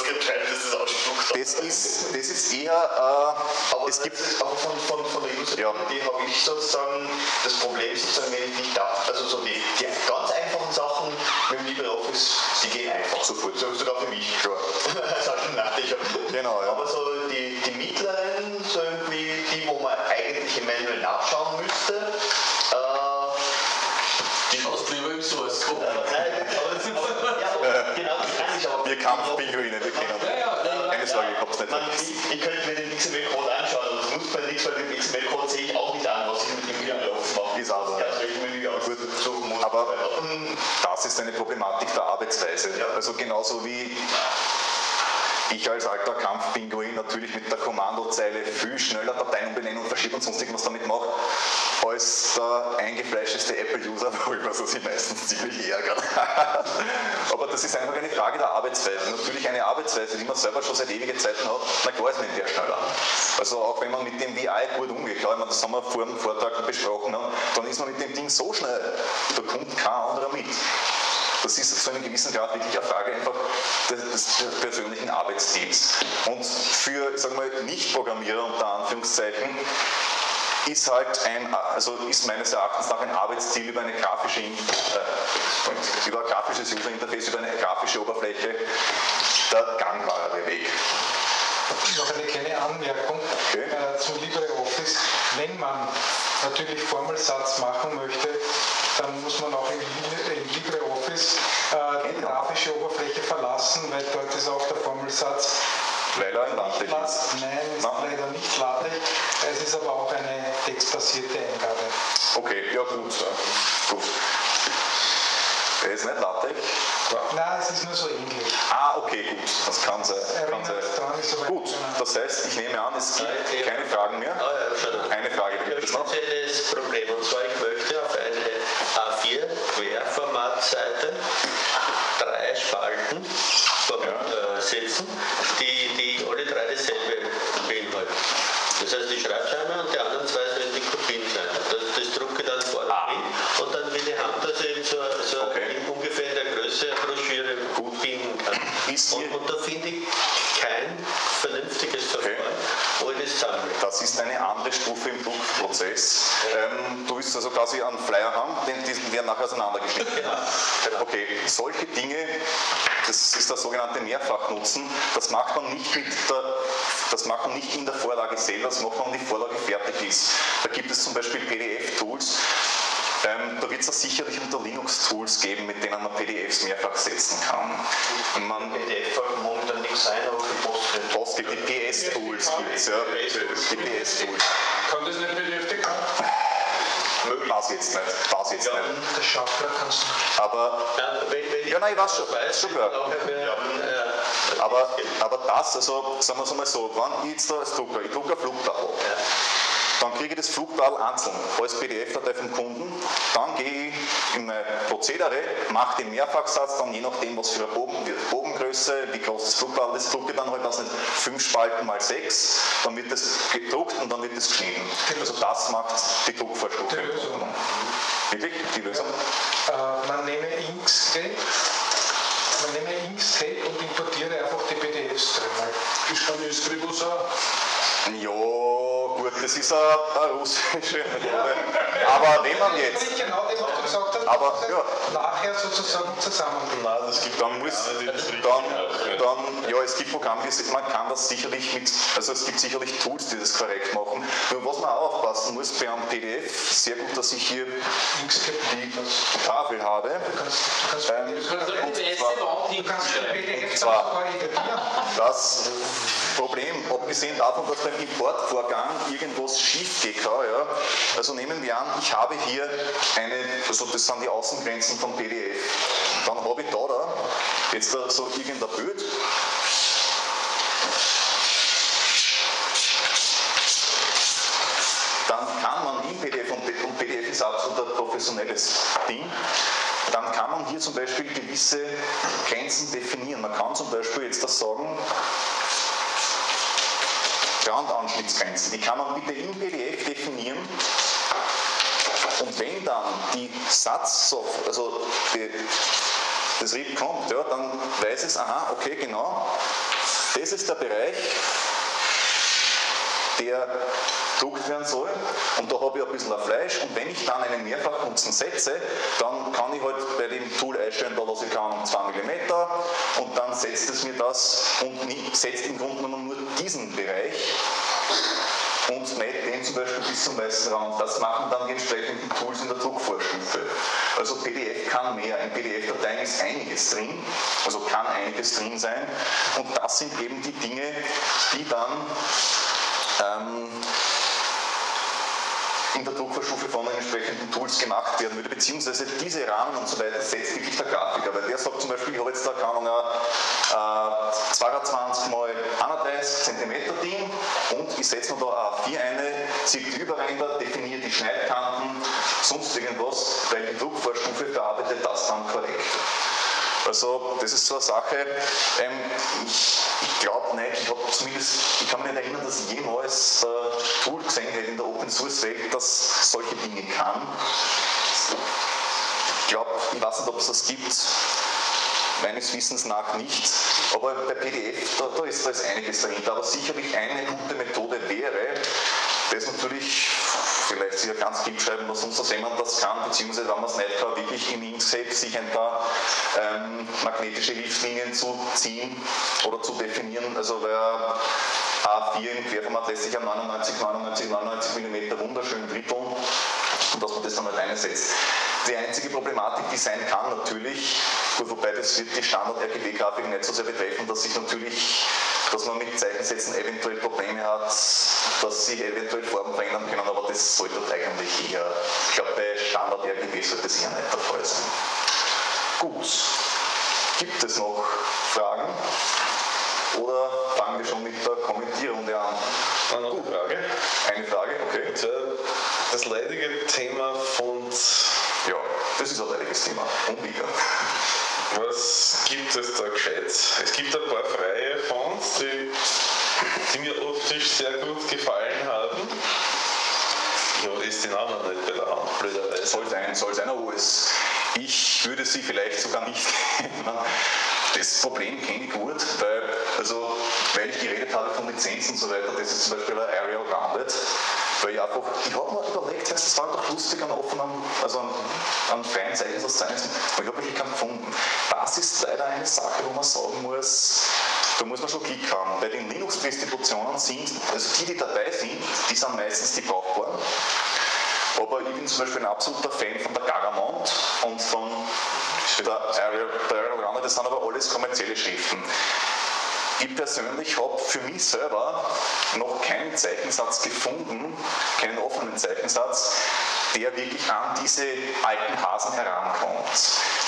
Das ist, das ist eher. Äh, aber es gibt. Ist, aber von, von, von der Usability ja. habe ich sozusagen das Problem, sozusagen, wenn ich nicht darf. Also so die, die ganz einfachen Sachen mit dem LibreOffice, die gehen einfach sofort, sogar für mich. Sure. Genau, ja. Aber so die, die mittleren, so irgendwie die, wo man eigentlich im Manual nachschauen müsste, äh, die schaust lieber im Source Code. Äh, nein, aber das ist aber, ja, aber genau das kann ich aber. Wir Kampfpinguine, wir kennen das. Ja, ja, keine Sorge, ich hab's nicht man, ich, ich könnte mir den X M L-Code anschauen, und das muss man nichts, weil den X M L-Code sehe ich auch nicht an, was ich mit dem LibreOffice mache. Ist aber. Ja, Menü aussuchen muss. Aber das ist eine Problematik der Arbeitsweise. Ja. Also genauso wie ich als alter Kampfpinguin natürlich mit der Kommandozeile viel schneller Dateien umbenennen und verschieben und sonst irgendwas damit mache, als der eingefleischteste Apple-User, worüber sie sich meistens ziemlich ärgern. Aber das ist einfach eine Frage der Arbeitsweise. Natürlich eine Arbeitsweise, die man selber schon seit ewigen Zeiten hat, na klar ist man der schneller. Also auch wenn man mit dem V I gut umgeht, klar, das haben wir vor dem Vortrag besprochen, dann ist man mit dem Ding so schnell, da kommt kein anderer mit. Das ist zu einem gewissen Grad wirklich eine Frage einfach des, des persönlichen Arbeitsteams. Und für, ich sage mal, Nicht-Programmierer unter Anführungszeichen ist halt ein, also ist meines Erachtens nach ein Arbeitsziel über eine grafische, äh, über ein grafisches User-Interface, über eine grafische Oberfläche der gangbare Weg. Noch eine kleine Anmerkung okay. äh, zum LibreOffice. Wenn man natürlich Formelsatz machen möchte, dann muss man auch im, im LibreOffice äh, die grafische Oberfläche verlassen, weil dort ist auch der Formelsatz. Weil er ein LaTeX ist. Nein, ist no. leider nicht LaTeX. Es ist aber auch eine textbasierte Eingabe. Okay, ja gut. gut. Er ist nicht LaTeX? Nein, es ist nur so ähnlich. Ah, okay, gut. Das kann sein. Kann sein. Dran, ist so gut, das heißt, ich nehme an, es gibt keine Fragen mehr. Eine Frage gibt es noch. Ich habe ein spezielles Problem, und zwar ich möchte auf eine A vier Querformatseite drei Spalten ja. setzen, die, die alle drei dasselbe beinhalten. Das heißt, die Schreibscheibe und die anderen zwei sollen die Kopien sein. Das, das drucke ich dann vorne ah. hin und dann will ich haben, dass ich eben so, so okay. ungefähr in der Größe eine Broschüre gut binden kann. Und, und da finde ich kein vernünftiges Verfahren, okay. wo ich das sammle. Das ist eine andere Stufe im Druckprozess. Ähm, du willst also quasi einen Flyer haben, den diesen werden nachher auseinandergeschnitten. Genau. Genau. Okay, solche Dinge, das ist der sogenannte Mehrfachnutzen, das macht man nicht mit der, das macht man nicht in der Vorlage selber, das macht man, wenn die Vorlage fertig ist. Da gibt es zum Beispiel P D F-Tools. Ähm, da wird es sicherlich unter Linux-Tools geben, mit denen man P D Fs mehrfach setzen kann. Man P D F sollte momentan nichts sein, aber für Post Post gibt die P S-Tools, gibt es, ja. Die P S-Tools. Kann das nicht P D F decken? Möglich. Weiß jetzt nicht. Weiß jetzt ja, nicht. Der Schaffner kannst du nicht. Aber. Ja, wenn, wenn ja, nein, ich weiß schon. Weiß, schon klar. Ja. Aber, aber das, also sagen wir es mal so, wenn ich jetzt da als Drucker, ich drucke ein Flugtafel. Ja. Dann kriege ich das Flugteil einzeln als P D F-Datei vom Kunden, dann gehe ich in mein Prozedere, mache den Mehrfachsatz, dann je nachdem, was für eine Bogen, Bogengröße, wie groß das Druckblatt ist, drucke dann halt das nicht fünf Spalten mal sechs, dann wird das gedruckt und dann wird das geschnitten. Also das macht die Druckvorstufe. Die Lösung. Wirklich? Die Lösung? Ja. Äh, man nehme Inkscape, man nehme Inkscape und importiere einfach die P D Fs drin. Ich kann die Scribus auch. Ja, gut, das ist eine, eine russische Methode. Aber wenn man jetzt. Genau das, was du gesagt hast, aber, ja. nachher sozusagen zusammenbringen. Nein, das gibt Dann muss, dann, dann, ja, es gibt Programme, man kann das sicherlich mit, also es gibt sicherlich Tools, die das korrekt machen. Nur was man auch aufpassen muss bei einem P D F, sehr gut, dass ich hier die Tafel habe. Du kannst, du kannst, Ähm, du kannst und die weiße zwar- Wand kannst, du kannst die P D Fs Und dann zwar- sogar editieren. Das Problem, abgesehen davon, dass beim Importvorgang irgendwas schief geht, ja, also nehmen wir an, ich habe hier eine, also das sind die Außengrenzen vom P D F, dann habe ich da, da jetzt da so irgendein Bild, dann kann man im P D F, und P D F ist absolut ein professionelles Ding, dann kann man hier zum Beispiel gewisse Grenzen definieren. Man kann zum Beispiel jetzt das sagen, Brandanschnittsgrenzen, die kann man bitte im P D F definieren. Und wenn dann die Satz, also die, das R I P kommt, ja, dann weiß es, aha, okay, genau, das ist der Bereich, der gedruckt werden soll, und da habe ich ein bisschen ein Fleisch, und wenn ich dann einen Mehrfachnutzen setze, dann kann ich halt bei dem Tool einstellen, da lasse ich keine Ahnung zwei Millimeter, und dann setzt es mir das und nicht, setzt im Grunde genommen nur diesen Bereich und nicht den zum Beispiel bis zum weißen Rand. Das machen dann die entsprechenden Tools in der Druckvorstufe. Also P D F kann mehr. In P D F-Dateien ist einiges drin, also kann einiges drin sein, und das sind eben die Dinge, die dann ähm, in der Druckvorstufe von den entsprechenden Tools gemacht werden würde, beziehungsweise diese Rahmen und so weiter setzt wirklich der Grafiker, weil der sagt zum Beispiel, ich habe jetzt da keine Ahnung, äh, zweiundzwanzig mal einunddreißig Zentimeter Ding, und ich setze mir da A vier eine, ziehe die Überränder, definiere die Schneidkanten, sonst irgendwas, weil die Druckvorstufe bearbeitet das dann korrekt. Also das ist so eine Sache, ähm, ich, ich glaube nicht, ich habe zumindest, ich kann mich nicht erinnern, dass ich jemals ein äh, Tool gesehen hätte in der Open Source Welt, das solche Dinge kann. Ich glaube, ich weiß nicht, ob es das gibt, meines Wissens nach nicht, aber bei P D F, da, da, ist, da ist einiges dahinter, aber sicherlich eine gute Methode wäre, das natürlich vielleicht sich ganz Gift schreiben, was sonst, wenn man das kann, beziehungsweise wenn man es nicht kann, wirklich im Inkscape sich ein paar ähm, magnetische Hilfslinien zu ziehen oder zu definieren. Also weil A vier im Querformat lässt sich an neunundneunzig, neunundneunzig, neunundneunzig Millimeter wunderschön dritteln, und dass man das dann halt einsetzt. Die einzige Problematik, die sein kann natürlich, wobei das wird die Standard-R G B-Grafik nicht so sehr betreffen, dass sich natürlich, dass man mit Zeichensätzen eventuell Probleme hat, dass sich eventuell Farben verändern können, aber das sollte eigentlich eher, ich glaube bei Standard-R G B sollte das eher nicht der Fall sein. Gut, gibt es noch Fragen? Oder fangen wir schon mit der Kommentierrunde an? Dann noch eine Frage. Eine Frage, okay. Das leidige Thema von... Ja, das ist ein leidiges Thema. Und wieder. Was gibt es da gescheit? Es gibt ein paar freie Fonts, die, die mir optisch sehr gut gefallen haben. Ich habe jetzt die Namen nicht bei der Hand, blöderweise. Soll sein, soll sein, O S. Ich würde sie vielleicht sogar nicht kennen. Das Problem kenne ich gut, weil, also, weil ich geredet habe von Lizenzen und so weiter, das ist zum Beispiel ein Arial Rounded, weil ich einfach, ich habe mir überlegt, das war doch lustig an offenen, also an, an freien Zeichensatz, aber ich habe wirklich keinen gefunden. Das ist leider eine Sache, wo man sagen muss, da muss man schon Glück haben. Bei den Linux-Distributionen sind, also die, die dabei sind, die sind meistens die brauchbaren. Aber ich bin zum Beispiel ein absoluter Fan von der Garamond und von der Arial, der Arial Rounded, das sind aber alles kommerzielle Schriften. Ich persönlich habe für mich selber noch keinen Zeichensatz gefunden, keinen offenen Zeichensatz, der wirklich an diese alten Hasen herankommt.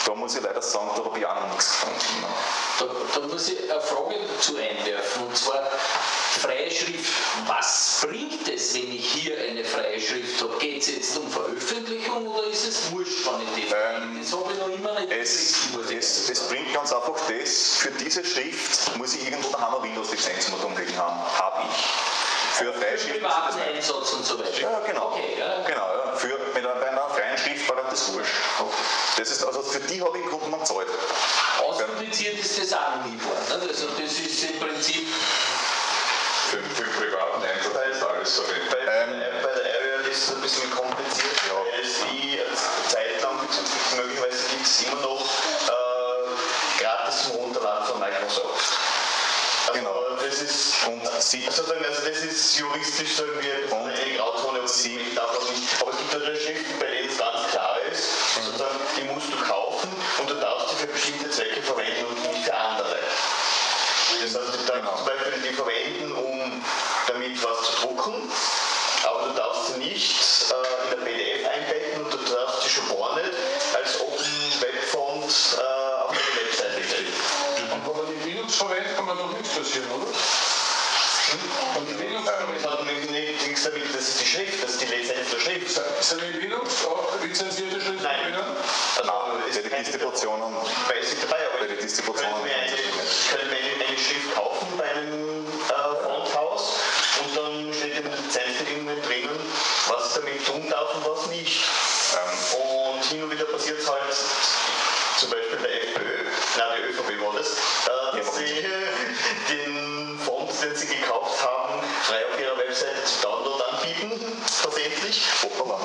da muss ich leider sagen, da habe ich auch noch nichts gefunden. Ne? Da, da muss ich eine Frage dazu einwerfen, und zwar freie Schrift. Was bringt es, wenn ich hier eine freie Schrift habe? Geht es jetzt um Veröffentlichung oder ist es wurscht, wenn ich die ähm, Das habe ich noch immer nicht es, es, es bringt ganz einfach das, für diese Schrift muss ich irgendwo daheim eine Windows-Lizenz noch umlegen haben. Habe ich. Für eine freie Schrift. Privaten Einsatz und so weiter. Ja, genau. Okay, ja. Genau, ja. Für, mit einer, bei einer freien Schrift war das wurscht. Das ist, also für die habe ich im Grunde genommen gezahlt. Auspubliziert ist das auch noch nie geworden. Also das ist im Prinzip. Für, für den privaten Einsatz ist alles verwendet. Bei, Ähm, bei der Arial ist es ein bisschen kompliziert, Ja. weil sie eine Zeit lang, möglicherweise gibt es immer noch äh, gratis zum Runterladen von Microsoft. Also Genau. das ist, Und sie, sozusagen, also das ist juristisch so irgendwie Und eine Grauzone, aber sie- ich darf auch nicht. Aber es gibt natürlich Schriften, bei denen es ganz klar ist, sozusagen, die musst du kaufen und du darfst sie für bestimmte Zwecke verwenden und nicht für andere. Das heißt, du darfst zum Beispiel die verwenden, um damit was zu drucken, aber du darfst sie nicht äh, in der P D F einbetten und du darfst sie schon gar nicht als Open Webfont äh, auf deine Webseite stellen. Und wenn man die Linux verwendet, kann man doch nichts passieren, oder? Hm? Wenn die Linux Das verwendet, hat nichts damit, das ist die Schrift, das ist die Lizenz der Schrift. sind die Linux auch lizenzierte Schriften Nein. drinnen? Also, nein, es bei ist den keine- Distributionen, Basic dabei, aber bei den Distributionen können wir eine, können wir eine, eine Schrift kaufen bei einem äh, Fonthaus und dann steht in den Lizenzbedingungen drinnen, was ich damit tun darf und was nicht. ähm, Und hin und wieder passiert es halt, zum Beispiel der FPÖ, nein, die ÖVP war das, äh, dass sie den Font, den sie gekauft haben, frei auf ihrer Webseite zum Download anbieten, versehentlich. hoppala.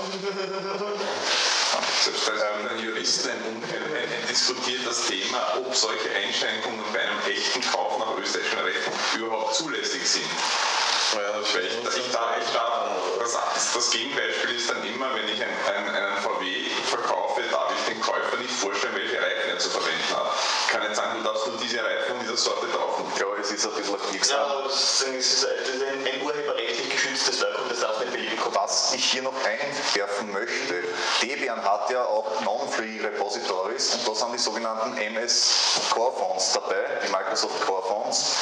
Selbst als ein Juristen ein, ein, ein, ein diskutiert das Thema, ob solche Einschränkungen bei einem echten Kauf nach österreichischem Recht überhaupt zulässig sind. Ja, Ich, ich, da, ich da, das, das Gegenbeispiel ist dann immer, wenn ich ein, ein, einen V W verkaufe, darf ich den Käufer nicht vorstellen, welche Reifen er zu verwenden hat. Ich kann nicht sagen, du darfst nur diese Reifen dieser Sorte kaufen. Ja, es ist ein bisschen ein Ja, aber das ist, es ist ein, ein urheberrechtlich geschütztes Werk und das darf nicht beliebig kopiert werden. Was ich hier noch einwerfen möchte, Debian hat ja auch Non-Free Repositories und da sind die sogenannten M S Core Fonts dabei, die Microsoft Core Fonts.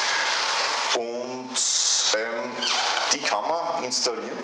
Und ähm, die kann man installieren.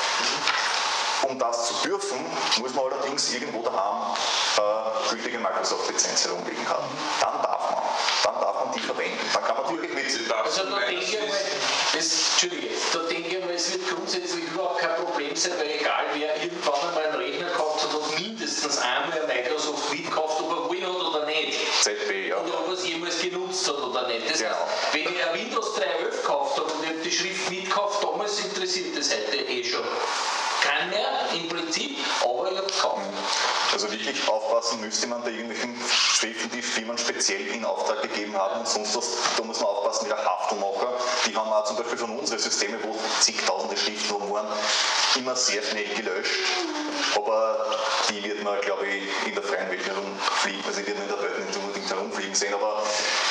Um das zu dürfen, muss man allerdings irgendwo daheim äh, gültige Microsoft-Lizenz herumliegen haben. Dann darf man. Dann darf man die verwenden. Dann kann man wirklich mit. Sie darf Also da meinen, denke ich mal, das, Entschuldige, da denke ich mal, es wird grundsätzlich überhaupt kein Problem sein, weil egal wer irgendwann einmal einen Rechner gekauft hat, hat mindestens einmal Microsoft mitgekauft, ob er will hat oder nicht. Z B, ja. Oder ob er es jemals genutzt hat oder nicht. Das Genau. heißt, wenn ich ein Windows drei Punkt elf gekauft habe und ich habe die Schrift mitgekauft, damals interessiert das heute eh schon. Kann mehr im Prinzip, aber ich habe es gekauft. Also wirklich aufpassen müsste man bei irgendwelchen Schriften, die Firmen speziell in Auftrag gegeben haben und sonst was, da muss man aufpassen, wie der Haftelmacher, die haben auch zum Beispiel von unseren Systemen, wo zigtausende Schriften oben waren, immer sehr schnell gelöscht, aber die wird man, glaube ich, in der freien Welt herumfliegen, also die wird man in der Welt nicht unbedingt herumfliegen sehen, aber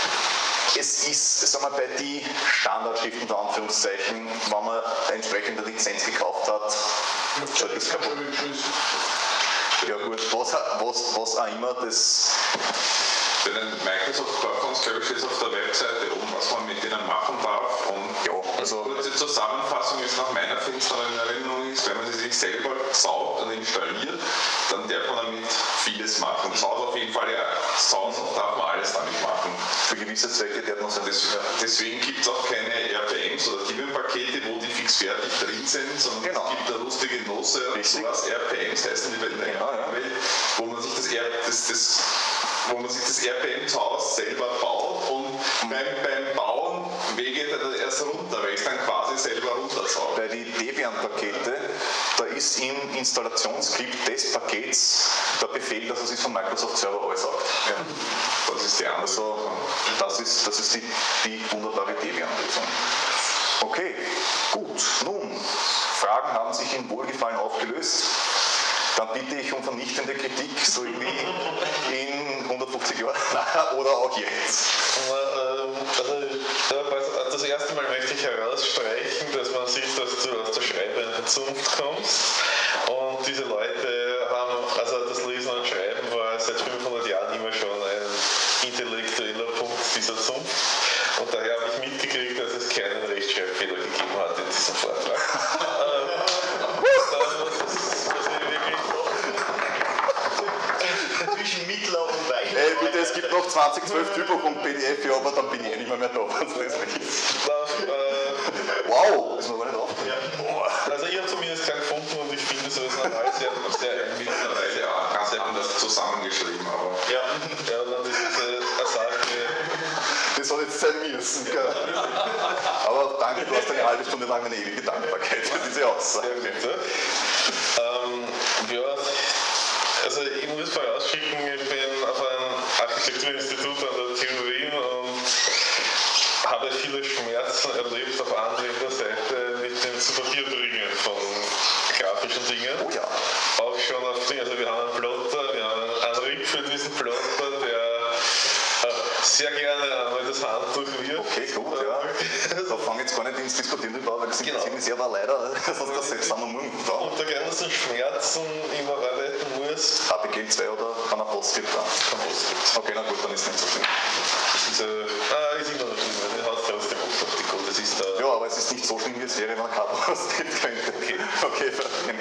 es ist, sagen wir, bei den Standardschriften, unter Anführungszeichen, wenn man eine entsprechende Lizenz gekauft hat, schaut das kaputt. Ja gut, was, was, was auch immer, das... Bei den Microsoft Core Fonts, glaube ich, steht es auf der Webseite oben, was man mit denen machen darf. Und Ja, also... kurze Zusammenfassung ist nach meiner finsteren Erinnerung ist, wenn man sie sich selber saugt und installiert, dann darf man damit vieles machen. Zu Hause auf jeden Fall, ja, zu Hause darf man alles damit machen. Für gewisse Zwecke darf man Des, deswegen gibt es auch keine R P Ms oder Debian-Pakete, wo die fix fertig drin sind, sondern Genau. es gibt da lustige Nose und Richtig. sowas, R P Ms heißen die in der Genau, ja. Welt, wo man sich das, R, das, das, wo man sich das R P M zu Hause selber baut und Mhm. beim, beim Bauen geht er erst runter, weil ich es dann quasi selber runtersauge. Bei den Debian-Pakete, da ist im Installationsskript des Pakets der Befehl, dass er sich vom Microsoft Server ansaugt. Ja, das ist die andere. Also das ist, das ist die, die wunderbare Debian-Lösung. Okay, gut. Nun, Fragen haben sich in Wohlgefallen aufgelöst. Dann bitte ich um vernichtende Kritik, so irgendwie in hundertfünfzig Jahren oder auch jetzt. Also das erste Mal möchte ich herausstreichen, dass man sieht, dass du aus der schreibenden Zunft kommst. Und diese Leute haben, also das Lesen und Schreiben war seit fünfhundert Jahren immer schon mittler und weichen. Ey, bitte, es gibt noch zwanzig zwölf Typo.P D F, ja, aber dann bin ich eh nicht mehr, mehr da, wenn es das nicht ist. Wow, ist mir gar nicht auf. Ja. Also ich habe zumindest keinen gefunden und ich finde so ist normal sehr, sehr mittlerweile auch ganz anders zusammengeschrieben, aber ja, ja, dann ist es eine Sache. Das soll jetzt sein müssen, gell? Aber danke, du hast eine halbe Stunde lang eine ewige Dankbarkeit für diese Aussage. Ähm, ja, also ich muss vorausschicken, ich bin auf einem Architekturinstitut an der T U Wien und habe viele Schmerzen erlebt auf anderer Seite mit dem zu Papier bringen von grafischen Dingen. Oh ja. Auch schon auf Dinge, also wir haben einen Plotter, wir haben einen Rig für diesen Plotter, der äh, sehr gerne einmal das Handtuch wirft. Okay, gut, ja. Da fange ich jetzt gar nicht ins Diskutieren drüber, weil das genau. interessiert mich sehr, aber leider, sonst das selbst haben wir morgen da. Unter ganzen Schmerzen immer arbeiten muss. A P G zwei oder kann er Post gibt da? Kann Post gibt. Okay, na gut, dann ist es nicht so schlimm. Das ist, äh, ah, ist immer noch schlimm, weil der hat trotzdem auch auf die Code. Das ist, äh, ja, aber es ist nicht so schlimm, wie es wäre, wenn er kein Post gibt. Okay, okay, verstehe.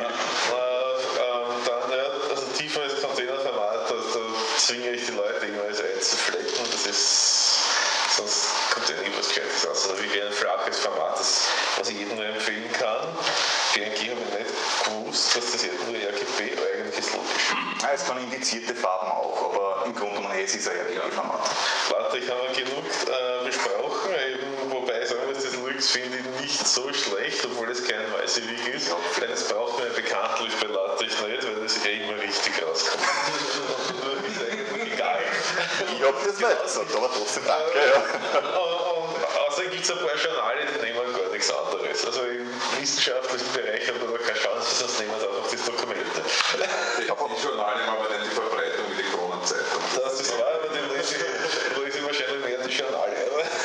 Dann, ja, also tiefer als Containerformat, da, da zwinge ich die Leute irgendwas einzuflecken. Das ist, sonst kommt ja nie was Gescheites raus. Also wirklich ein flaches Format, das, was ich jedem nur empfehlen kann. P N G habe ich nicht gewusst, dass das jetzt nur R G B eigentlich ist logisch. Ja, es kann indizierte Farben auch, aber im Grunde genommen es ist ein R G B-Format. Warte, ich habe genug äh, besprochen, eben, wobei ich sagen muss, das Lux finde ich nicht so schlecht, obwohl es kein Weißewig ist. Ja, denn es braucht mir bekanntlich bei LaTeX nicht, weil das eh immer richtig rauskommt. Und ist eigentlich egal. Ich habe das nicht gesagt, aber trotzdem danke. Ja. Und, und außerdem gibt es ein paar Journale, die nehmen gar nichts anderes. Also im wissenschaftlichen Bereich hat man da keine Chance, sonst nehmen sie einfach das Dokumente. Die Journale haben aber nicht die Verbreitung wie die Kronenzeitung. Das ist wahr, aber die lese ich wahrscheinlich mehr die Journale.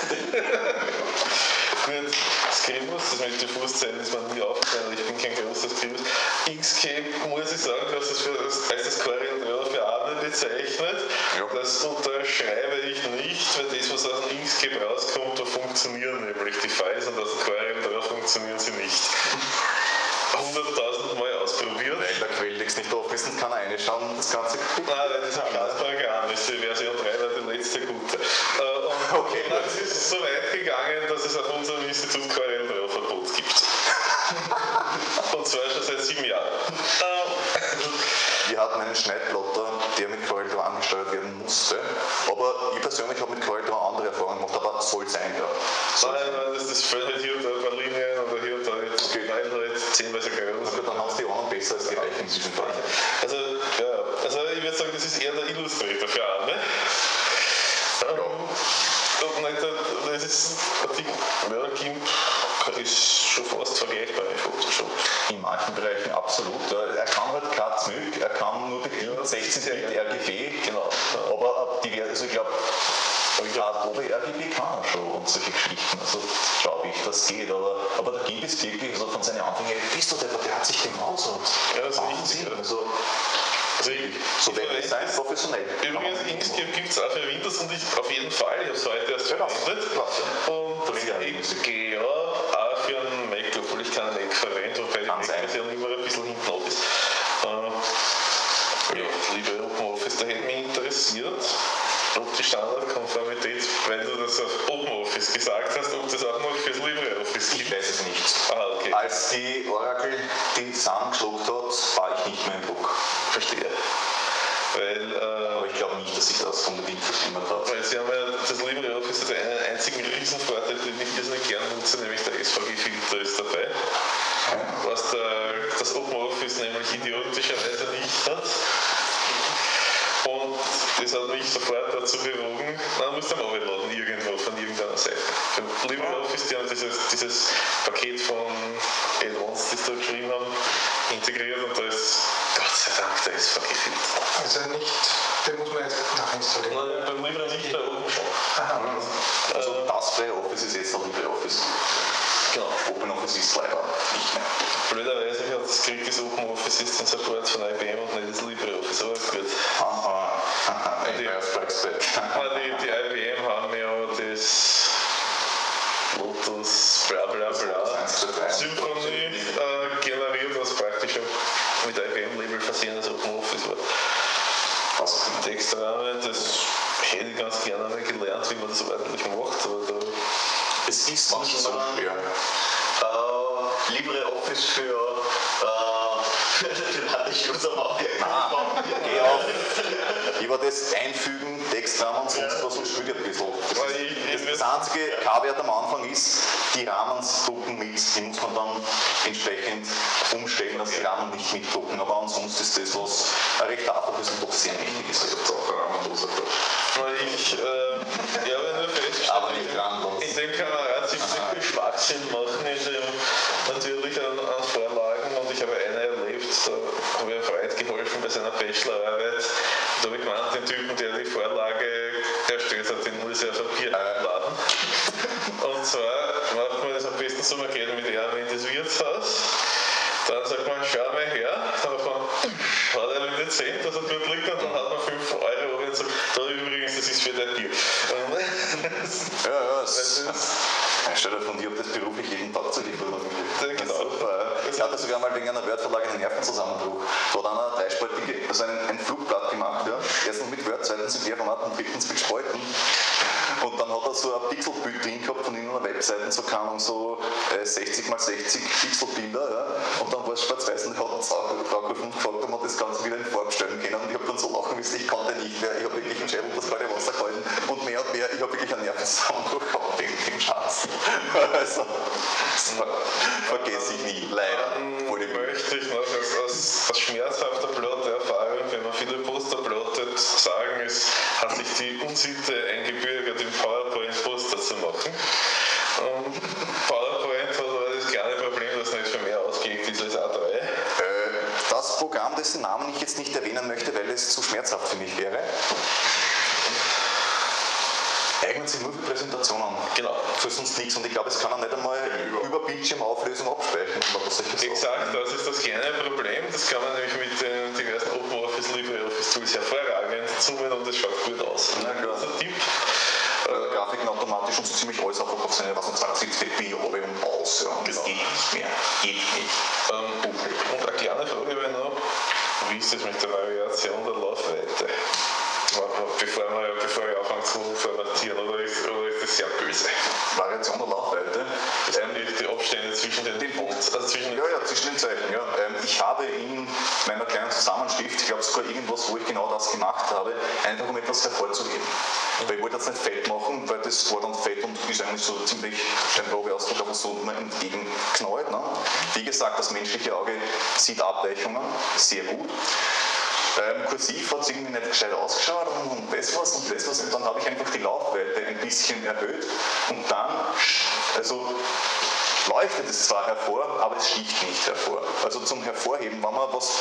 Gut, Scribus, das mit Diffuszeilen ist mir nie aufgefallen, ich bin kein großer Scribus. Inkscape muss ich sagen, dass es für das, als das CorelDRAW für Arme bezeichnet. Ja. Das unterschreibe ich nicht, weil das, was aus dem Inkscape rauskommt, da funktionieren nämlich die Files und aus dem CorelDRAW funktionieren sie nicht. hunderttausend Mal ausprobiert. Weil der Quelltext nicht offen ist und kann reinschauen, das Ganze. Nein, das ist ein kleines Programm, das ist die Version drei, war die letzte gute. Und okay, dann ist es so weit gegangen, dass es auf unserem Institut CorelDRAW Verbot gibt. Und zwar schon seit sieben Jahren. Wir hatten einen Schneidplotter, der mit CorelDRAW angesteuert werden musste. Aber ich persönlich habe mit CorelDRAW andere Erfahrungen gemacht, aber soll sein, ja. Soll nein, nein, das, das fällt halt hier und da ein paar Linien oder hier und da jetzt, okay. Weil halt zehnweise groß. Okay, dann haben sie die anderen besser als die Reichen in diesem Fall. Also, ja, also ich würde sagen, das ist eher der Illustrator für Arme. Ja. Und nicht der, das ist die ja, GIMP ist schon fast vergleichbar mit Photoshop. In manchen Bereichen absolut. Er kann halt kein Z M Y K, er kann nur bedingt sechzehn Bit R G B, genau. Aber die, also ich glaube, Adobe R G B kann er schon und solche Geschichten. Also glaube ich, das geht. Aber, aber der GIMP ist wirklich, also von seinen Anfängen, bist du der, der hat sich genauso. Ja, das ist richtig. Also, Also ich, so wäre es sein, professionell. Übrigens, Inkscape gibt es auch für Windows und ich auf jeden Fall, ich habe es heute erst verwendet. Und ich gehe ja auch für einen Mac, obwohl ich keinen Mac verwende, wobei die Mac-Version immer ein bisschen hinten ab ist. Äh, ja, liebe OpenOffice, da hätte mich interessiert, ob die Standardkonformität, wenn du das auf OpenOffice gesagt hast, ob das auch noch fürs LibreOffice gibt. Ich weiß es nicht. Ah, okay. Als die Oracle die Sun geschluckt hat, war ich nicht mehr im Book. Verstehe. Weil, äh, aber ich glaube nicht, dass sich das unbedingt verschlimmert hat. Weil sie haben ja das LibreOffice hat einen einzigen Riesenvorteil, den ich irrsinnig gerne nutze, nämlich der S V G-Filter ist dabei. Was der, das OpenOffice nämlich idiotischerweise nicht hat. Und das hat mich sofort dazu bewogen, man muss dann runterladen irgendwo von irgendeiner Seite. Für LibreOffice, die haben dieses, dieses Paket von Add-ons, das sie da geschrieben haben, integriert und da ist Gott sei Dank der S V G-Filter. Also nicht, den muss man jetzt nachinstallieren. Nein, beim Libre nicht, bei oben schon. Aha. Also das freie Office ist jetzt noch LibreOffice. Genau. OpenOffice ist leider nicht mehr. Blöderweise hat das gekriegt, das OpenOffice ist den Support von I B M und nicht das LibreOffice, aber gut. Ah, ah, die, die, die I B M haben ja das Lotus bla bla bla Symphony äh, generiert, was praktisch mit I B M-Label versehen als OpenOffice war. Was Textrahmen, das hätte ich ganz gerne einmal gelernt, wie man das ordentlich macht. Aber da es ist nicht so schwer. Äh, LibreOffice für, äh, für den User machen. Nein, geh auf. Über das Einfügen, Textrahmen und sonst was und spielt ein bisschen. Das, ist, das, das einzige K-Wert am Anfang ist, die Rahmen drucken mit. Die muss man dann entsprechend umstellen, dass die Rahmen nicht mitdrucken. Aber ansonsten ist das, was ein recht einfach ist und doch sehr mächtig ist. Also auch rahmenloser ich äh, ja, wenn wir feststellen, aber nicht randlos. In dem kann man relativ viel Schwachsinn machen, in dem natürlich an, an Vorlagen, und ich habe eine erlebt, da habe ich einem Freund geholfen bei seiner Bachelorarbeit. Da habe ich gemeint, den Typen, der die Vorlage erstellt hat, den muss ich auf Papier einladen. Und zwar macht man das am besten so, man geht mit ihm in das Wirtshaus, dann sagt man, schau mal her, dann hat man, hat er einen Dezent, dass er dort liegt, und dann hat man fünf Euro und sagt, da übrigens, das ist für dein Bier. Ja, ja, es ist. Stell dir von dir, ob das beruflich jeden Tag zu liefern ja, genau. Super. Ich hatte sogar mal wegen einer Word-Vorlage einen Nervenzusammenbruch. Da hat einer dreispaltige, also ein, ein Flugblatt gemacht, ja. Erstens mit Word, zweitens mit Querformat und drittens mit Spalten. Und dann hat er so ein Pixelbild drin gehabt von irgendeiner Webseite, so kann man so äh, sechzig mal sechzig Pixelbilder, ja. Und dann war es schwarz-weiß und er hat uns auch draufgerufen und gefragt, ob man das Ganze wieder in Farbe stellen können. Und ich habe dann so lachen müssen, ich konnte nicht mehr. Ich habe wirklich einen Schädel das kalte Wasser gehalten und mehr und mehr, ich habe wirklich einen Nervenzusammenbruch gehabt wegen dem Schatz. Also, das vergesse ich nie, leider. Ähm, möchte ich noch als, als, als schmerzhafter Plotter-Erfahrung, wenn man viele Poster plottet, sagen, es hat sich die Unsitte eingebürgert, im PowerPoint Poster zu machen. Und PowerPoint hat aber das kleine Problem, dass es nicht für mehr ausgelegt ist als A drei. Äh, das Programm, dessen Namen ich jetzt nicht erwähnen möchte, weil es zu schmerzhaft für mich wäre, eignet sich nur für Präsentationen. Genau. Für sonst nichts. Und ich glaube, es kann auch nicht einmal über Bildschirmauflösung abspeichern. Exakt, das ist das kleine Problem. Das kann man nämlich mit den diversen OpenOffice, LibreOffice Tools hervorragend zoomen und es schaut gut aus. Na klar. Das ist ein Tipp. Äh, Grafiken automatisch und so ziemlich alles einfach auf seine was und zwanzig dpi oben und aus. Ja. Und das geht nicht mehr. Geht nicht. Ähm, und eine kleine Frage wäre noch, wie ist es mit der Variation der Laufweite? Bevor, wir, bevor ich anfange zu formatieren, oder ist, oder ist das sehr böse? Variation der Laufweite? Das sind die, die Abstände zwischen den, den Fonts, also zwischen den Ja, ja, zwischen den Zeichen, ja. Ähm, ich habe in meiner kleinen Zusammenschrift, ich glaube sogar irgendwas, wo ich genau das gemacht habe, einfach um etwas hervorzuheben. Mhm. Weil ich wollte das nicht fett machen, weil das war dann fett und ist eigentlich so ziemlich ein Probeausdruck, aber so mal entgegenknallt. Ne? Wie gesagt, das menschliche Auge sieht Abweichungen sehr gut. Ähm, kursiv hat es irgendwie nicht gescheit ausgeschaut und, und das was und das was und dann habe ich einfach die Laufweite ein bisschen erhöht und dann, also leuchtet es zwar hervor, aber es sticht nicht hervor. Also zum Hervorheben, wenn man was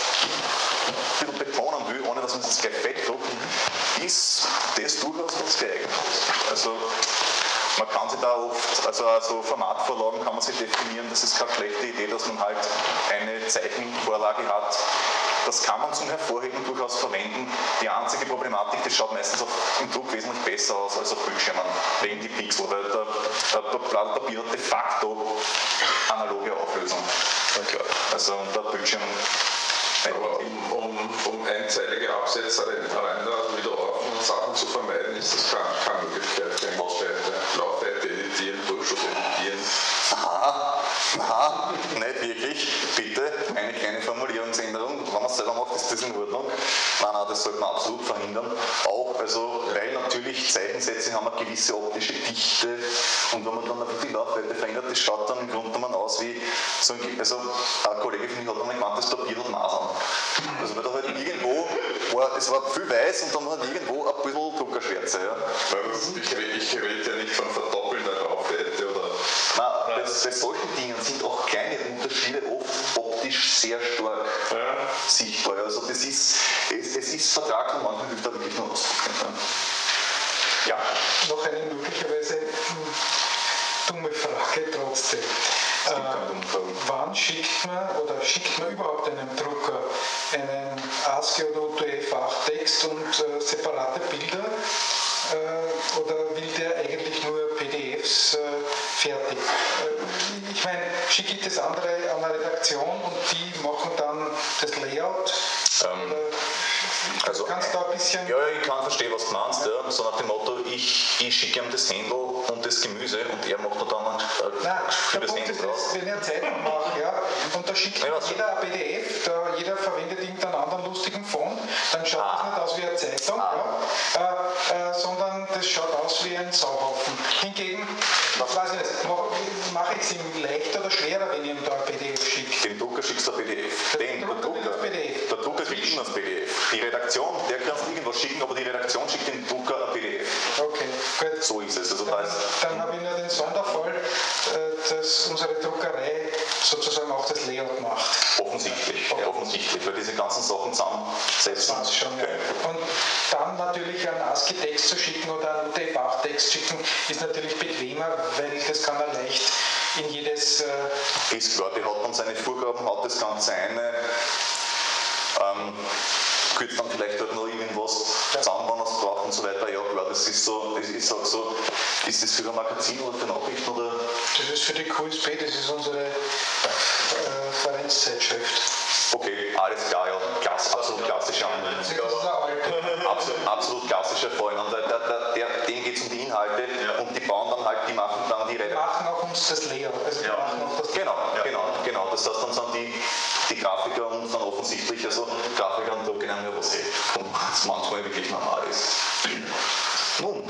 ein bisschen betonen will, ohne dass man es gleich wegdruckt, ist das durchaus was geeignet. Also man kann sich da oft, also, also Formatvorlagen kann man sich definieren, das ist keine schlechte Idee, dass man halt eine Zeichenvorlage hat. Das kann man zum Hervorheben durchaus verwenden. Die einzige Problematik, das schaut meistens auf, im Druck wesentlich besser aus als auf Bildschirmen, wegen die Pixel, weil der, der, der Blatt Papier hat de facto analoge Auflösung. Okay. Also der Bildschirm. Aber um, um, um einzeilige Absätze rein und wieder auf und Sachen zu vermeiden, ist das keine, keine Möglichkeit. Laufweite editieren, Durchschuss editieren. Aha, aha, nicht wirklich. Bitte, eine kleine Formulierungsänderung. Wenn man es selber macht, ist das in Ordnung. Nein, nein, das sollte man absolut verhindern. Auch, also, weil natürlich Zeichensätze haben eine gewisse optische Dichte und wenn man dann einfach die Laufweite verändert, das schaut dann im Grunde genommen aus wie so ein, also ein Kollege von mir hat dann gemeint, das Papier hat Masern. Also weil da halt irgendwo war, es war viel weiß und dann war irgendwo ein bisschen Druckerschwärze. Ja. Ich rede ich red ja nicht von Verdoppeln der Laufweite oder. Nein, bei, bei solchen Dingen sind auch kleine Unterschiede oft optisch sehr stark ja. sichtbar. Also das ist, es, es ist vertraglich und manchmal hilft da wirklich nur ausdrücken. Ja. Noch eine möglicherweise dumme Frage trotzdem. Äh, wann schickt man oder schickt man überhaupt einem Drucker einen ASCII oder U T F acht Text und äh, separate Bilder äh, oder will der eigentlich nur P D Fs äh, fertig? Äh, ich meine, schicke ich das andere an eine Redaktion und die machen dann das Layout? Ähm, Also, du kannst da ein bisschen... Ja, ich kann verstehen, was du meinst. Ja. Ja. So nach dem Motto, ich, ich schicke ihm das Händel und das Gemüse und er macht dann ein Nein, der das Punkt Händel ist draus. das, wenn ich eine Zeitung mache, ja, und da schickt Ja, jeder ein P D F, da jeder verwendet irgendeinen anderen lustigen Font, dann schaut Ah. das nicht aus wie eine Zeitung, Ah. ja, äh, äh, sondern das schaut aus wie ein Sauhaufen. Hingegen, was weiß ich nicht, mache mach ich es ihm leichter oder schwerer, wenn ich ihm da ein P D F schicke? Dem Drucker schickst du ein P D F. Den, der Drucker will Drucker, das P D F. der Drucker kriegt immer das P D F. Die Redaktion, der kannst du irgendwas schicken, aber die Redaktion schickt dem Drucker ein P D F. Okay, gut. So ist es. Also da Dann, ist, dann habe ich nur den Sonderfall, äh, dass unsere Druckerei sozusagen auch das Layout macht. offensichtlich, ja, offensichtlich, weil diese ganzen Sachen zusammensetzen. Das schon, ja. Und dann natürlich einen ASCII-Text zu schicken oder einen U T F acht Text schicken, ist natürlich bequemer, weil das kann er leicht in jedes... Äh Ist klar, die hat dann seine Vorgaben, hat das Ganze eine, ähm, kürzt dann vielleicht halt noch irgendwas zusammen, wenn er es braucht und so weiter. Ja klar, das ist so, ich, ich sag so, ist das für ein Magazin oder für Nachrichten oder? Das ist für die Q S P, das ist unsere äh, Vereinszeitschrift. Okay, alles klar, ja, klass, absolut klassischer Anwendung. Das ist eine alte. Absolut, absolut klassischer Fall. Und der, der, der, denen geht es um die Inhalte und die bauen dann halt, die machen dann die Die Rede. machen auch uns das Layout. Also die Ja. machen auch das Genau, genau, genau. Das heißt, dann sind die, die Grafiker und dann offensichtlich, also Grafiker und Drucker nehmen ja was eh, was manchmal wirklich normal ist. Nun,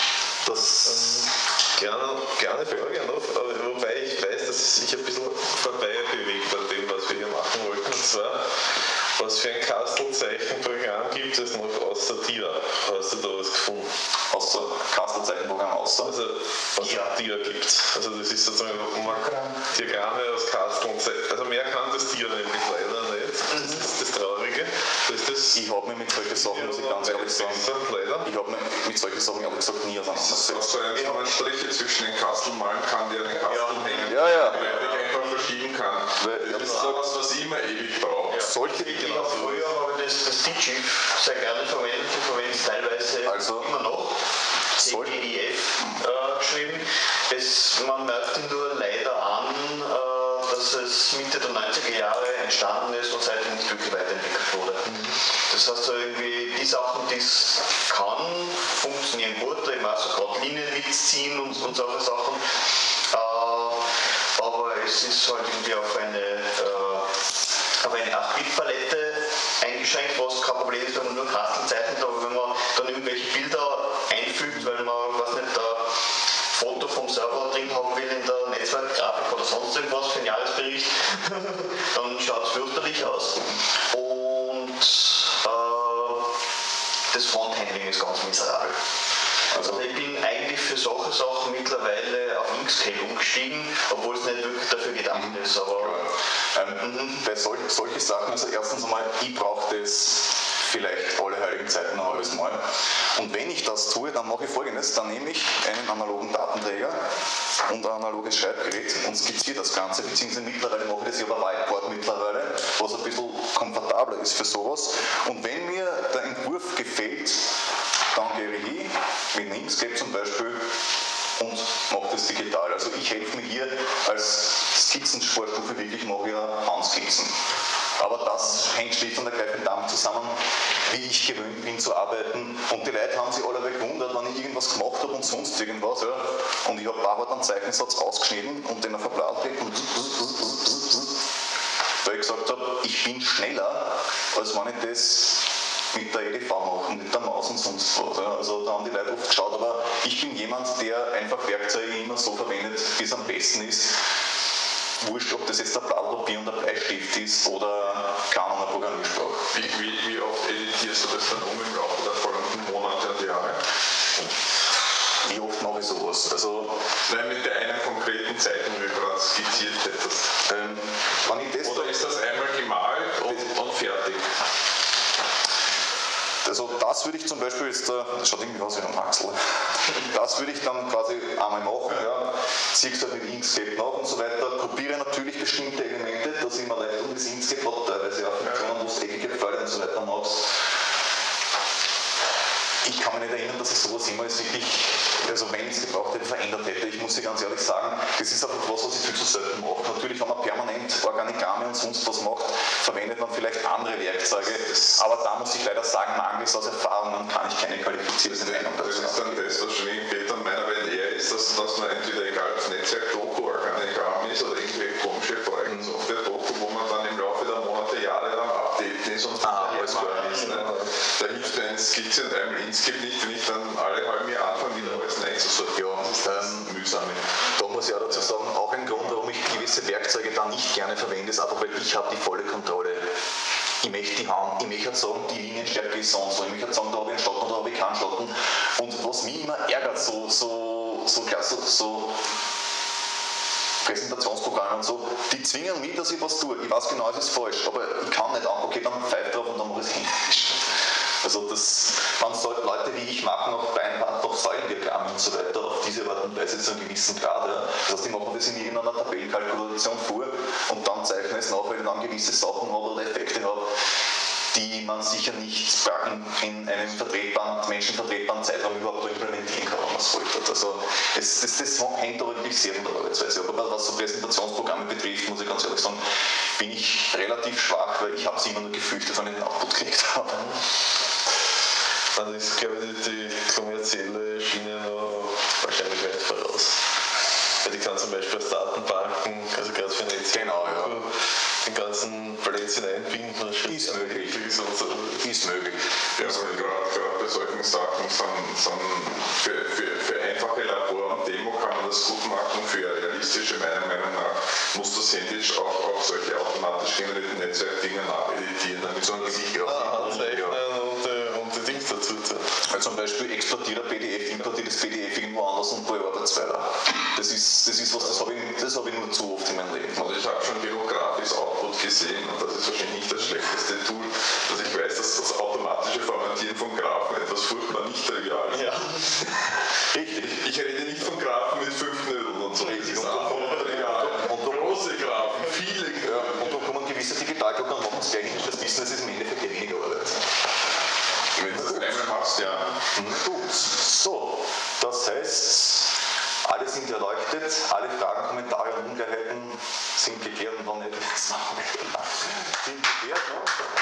das. Gerne, gerne Frage noch, aber wobei ich weiß, dass es sich ein bisschen vorbei bewegt an dem, was wir hier machen wollten. Und zwar, was für ein Kastelzeichenprogramm gibt es noch außer dir? Hast du da was gefunden? Außer Kastelzeichenprogramm außer. Also, was es dir gibt. Also, das ist sozusagen mal Diagramme aus Kasteln. Also, mehr kann das Tier nämlich leider nicht. Das ist das Traurige. Das ist das Ich habe mich mit solchen Sachen, muss ich ganz ehrlich sagen, leider. ich habe mich mit solchen Sachen ehrlich gesagt nie auseinandergesetzt. Also ein Striche zwischen den Kasteln malen kann, der den Kasteln hängen Ja, ja. weil ich einfach verschieben kann. Weil- Das ist so was, was ich immer ewig brauche. Solche Ich habe früher habe ich das, das Digif sehr gerne verwendet, ich verwende es teilweise Also, immer noch. soll- D G I F äh, geschrieben. Es, man merkt ihm nur leider an, äh, dass es Mitte der neunziger Jahre entstanden ist und seitdem nicht wirklich weiterentwickelt wurde. Das heißt so irgendwie, die Sachen, die es kann, funktionieren gut, ich mache so gerade Linien mitziehen und, und solche Sachen. Äh, aber es ist halt irgendwie auf eine, äh, auf eine acht Bit Palette eingeschränkt, was kein Problem ist, wenn man nur Kasteln zeichnet, aber wenn man dann irgendwelche Bilder einfügt, weil man, was nicht, ein Foto vom Server drin haben will in der Netzwerkgrafik oder sonst irgendwas für einen Jahresbericht, dann schaut es fürchterlich aus. Und äh, das Fronthandling ist ganz miserabel. Also ich bin eigentlich für solche Sachen mittlerweile auf Inkscape umgestiegen, obwohl es nicht wirklich dafür gedacht ist. Aber Ähm, Mhm. Bei sol solchen Sachen, also erstens einmal, ich brauche das vielleicht alle heiligen Zeiten ein halbes Mal. Und wenn ich das tue, dann mache ich Folgendes, dann nehme ich einen analogen Datenträger und ein analoges Schreibgerät und skizziere das Ganze, beziehungsweise mittlerweile mache ich das ja über Whiteboard mittlerweile, was ein bisschen komfortabler ist für sowas. Und wenn mir der Entwurf gefällt, dann gehe ich hin, mit einem Inkscape zum Beispiel, und mache das digital. Also ich helfe mir hier als Skizzensportstufe wirklich, mache ich ja Handskizzen. Aber das hängt schlicht und ergreifend damit zusammen, wie ich gewöhnt bin zu arbeiten. Und die Leute haben sich alle gewundert, wenn ich irgendwas gemacht habe und sonst irgendwas. Ja. Und ich habe Barbara einen Zeichensatz ausgeschnitten und den auf ein Blatt gelegt und weil ich gesagt habe, ich bin schneller, als wenn ich das mit der E D V machen, mit der Maus und sonst was. Ja. Also da haben die Leute oft geschaut, aber ich bin jemand, der einfach Werkzeuge immer so verwendet, wie es am besten ist. Wurscht, ob das jetzt ein Blatt Papier und ein Bleistift ist oder keine Ahnung, eine Programmiersprache. Wie, wie, wie oft editierst du das dann um im Laufe der folgenden Monate und Jahre? Wie oft mache ich sowas? Also, Nein, mit der einen konkreten Zeichnung, die du gerade skizziert hättest. ähm, wenn ich das Oder ist das einmal gemalt und, und fertig? Also das würde ich zum Beispiel jetzt, das schaut irgendwie aus wie ein Axel, das würde ich dann quasi einmal machen, ja, ziehe es halt mit Inkscape nach und so weiter, kopiere natürlich bestimmte Elemente, dass ich mir leicht um das Inkscape hat, teilweise auch Funktionen, wo du eckige Pfeile und so weiter machst. ich kann mich nicht erinnern, dass ich sowas jemals wirklich, also wenn ich es gebraucht hätte, verändert hätte. Ich muss dir ganz ehrlich sagen, das ist einfach was, was ich viel zu selten mache. Natürlich, wenn man permanent Organigramme und sonst was macht, verwendet man vielleicht andere Werkzeuge, aber da muss ich leider sagen, mangels aus Erfahrung, dann kann ich keine qualifizierte Meinung dazu haben. Das ist dann das, was schon irgendwie dann meiner Welt eher ist, dass, dass man entweder egal ob es Netzwerk-Doku, Organigramm ist oder irgendwelche komische Projekte, Software-Doku, wo man dann im Laufe der Monate, Jahre lang updaten ist und ah, alles ist. Ne? Da hilft mir ein Skizze und einem Inkscape nicht, wenn ich dann alle halbe Jahr anfange, wieder alles einzusortieren. Ja, das ist das ähm, mühsame. Da muss ich auch dazu sagen, auch ein Grund, warum ich gewisse Werkzeuge da nicht gerne verwende, ist einfach, weil ich habe die volle Kontrolle. Ich möchte die haben, ich möchte sagen, die Linienstärke ist so und so, ich möchte sagen, da habe ich einen Schatten, da habe ich keinen Schatten. Und was mich immer ärgert, so, so, so, so, so Präsentationsprogramme und so, die zwingen mich, dass ich was tue. Ich weiß genau, es ist falsch, aber ich kann nicht an, okay, dann pfeift drauf und dann mache ich es händisch. Also das, man sollte Leute wie ich machen, auch Beinband, auch Säulendiagramme und so weiter, auf diese Art und Weise zu einem gewissen Grad. Ja. Das heißt, die machen das in irgendeiner Tabellenkalkulation vor und dann zeichnen es nach, weil ich dann gewisse Sachen habe oder Effekte habe, die man sicher nicht in einem vertretbaren, menschenvertretbaren Zeitraum überhaupt implementieren kann, wenn man es wollte. Also es, das, das hängt aber wirklich sehr von der Arbeitsweise ab. Aber was so Präsentationsprogramme betrifft, muss ich ganz ehrlich sagen, bin ich relativ schwach, weil ich habe es immer nur gefürchtet, wenn ich den Output gekriegt habe. Also ist, glaube ich, die kommerzielle Schiene noch wahrscheinlich weit voraus. Weil die kann zum Beispiel aus Datenbanken, also gerade für Netz, genau, ja. den ganzen Plätzchen einbinden. Ist möglich. Ist, so. ist möglich. Ja, ist aber gerade bei solchen Sachen sind, sind für, für, für einfache Labor und Demo kann man das gut machen, für realistische, meiner Meinung nach, muss das händisch auch, auch solche automatisch generierten Netzwerkdinge nacheditieren, damit so ein Gesicht ah, anzeichnen und, äh, und die Dings dazu tun. Also zum Beispiel exportiert ein P D F, importiert das P D F irgendwo anders und bearbeitet es weiter. Das ist, das ist was, das habe ich, hab ich nur zu oft in meinem Leben. Also ich habe schon genug grafisches Output gesehen und das ist wahrscheinlich nicht das schlechteste Tool, dass ich weiß, dass das automatische Formatieren von Graphen etwas furchtbar nicht trivial ist. Ja. Richtig. Ich rede nicht von Graphen mit fünf Nödeln und so. Richtig. Das ist einfach Material. Und große Graphen, viele Graphen. Ja. Und da kommen gewisse Digitalgruppen und machen es gleich nicht. Das Wissen, das ist im Endeffekt weniger Arbeit. Wenn du das einmal machst, ja. Gut. So, das heißt, alle sind erleuchtet, alle Fragen, Kommentare und Unklarheiten sind geklärt und wann nicht, sind geklärt. Ne?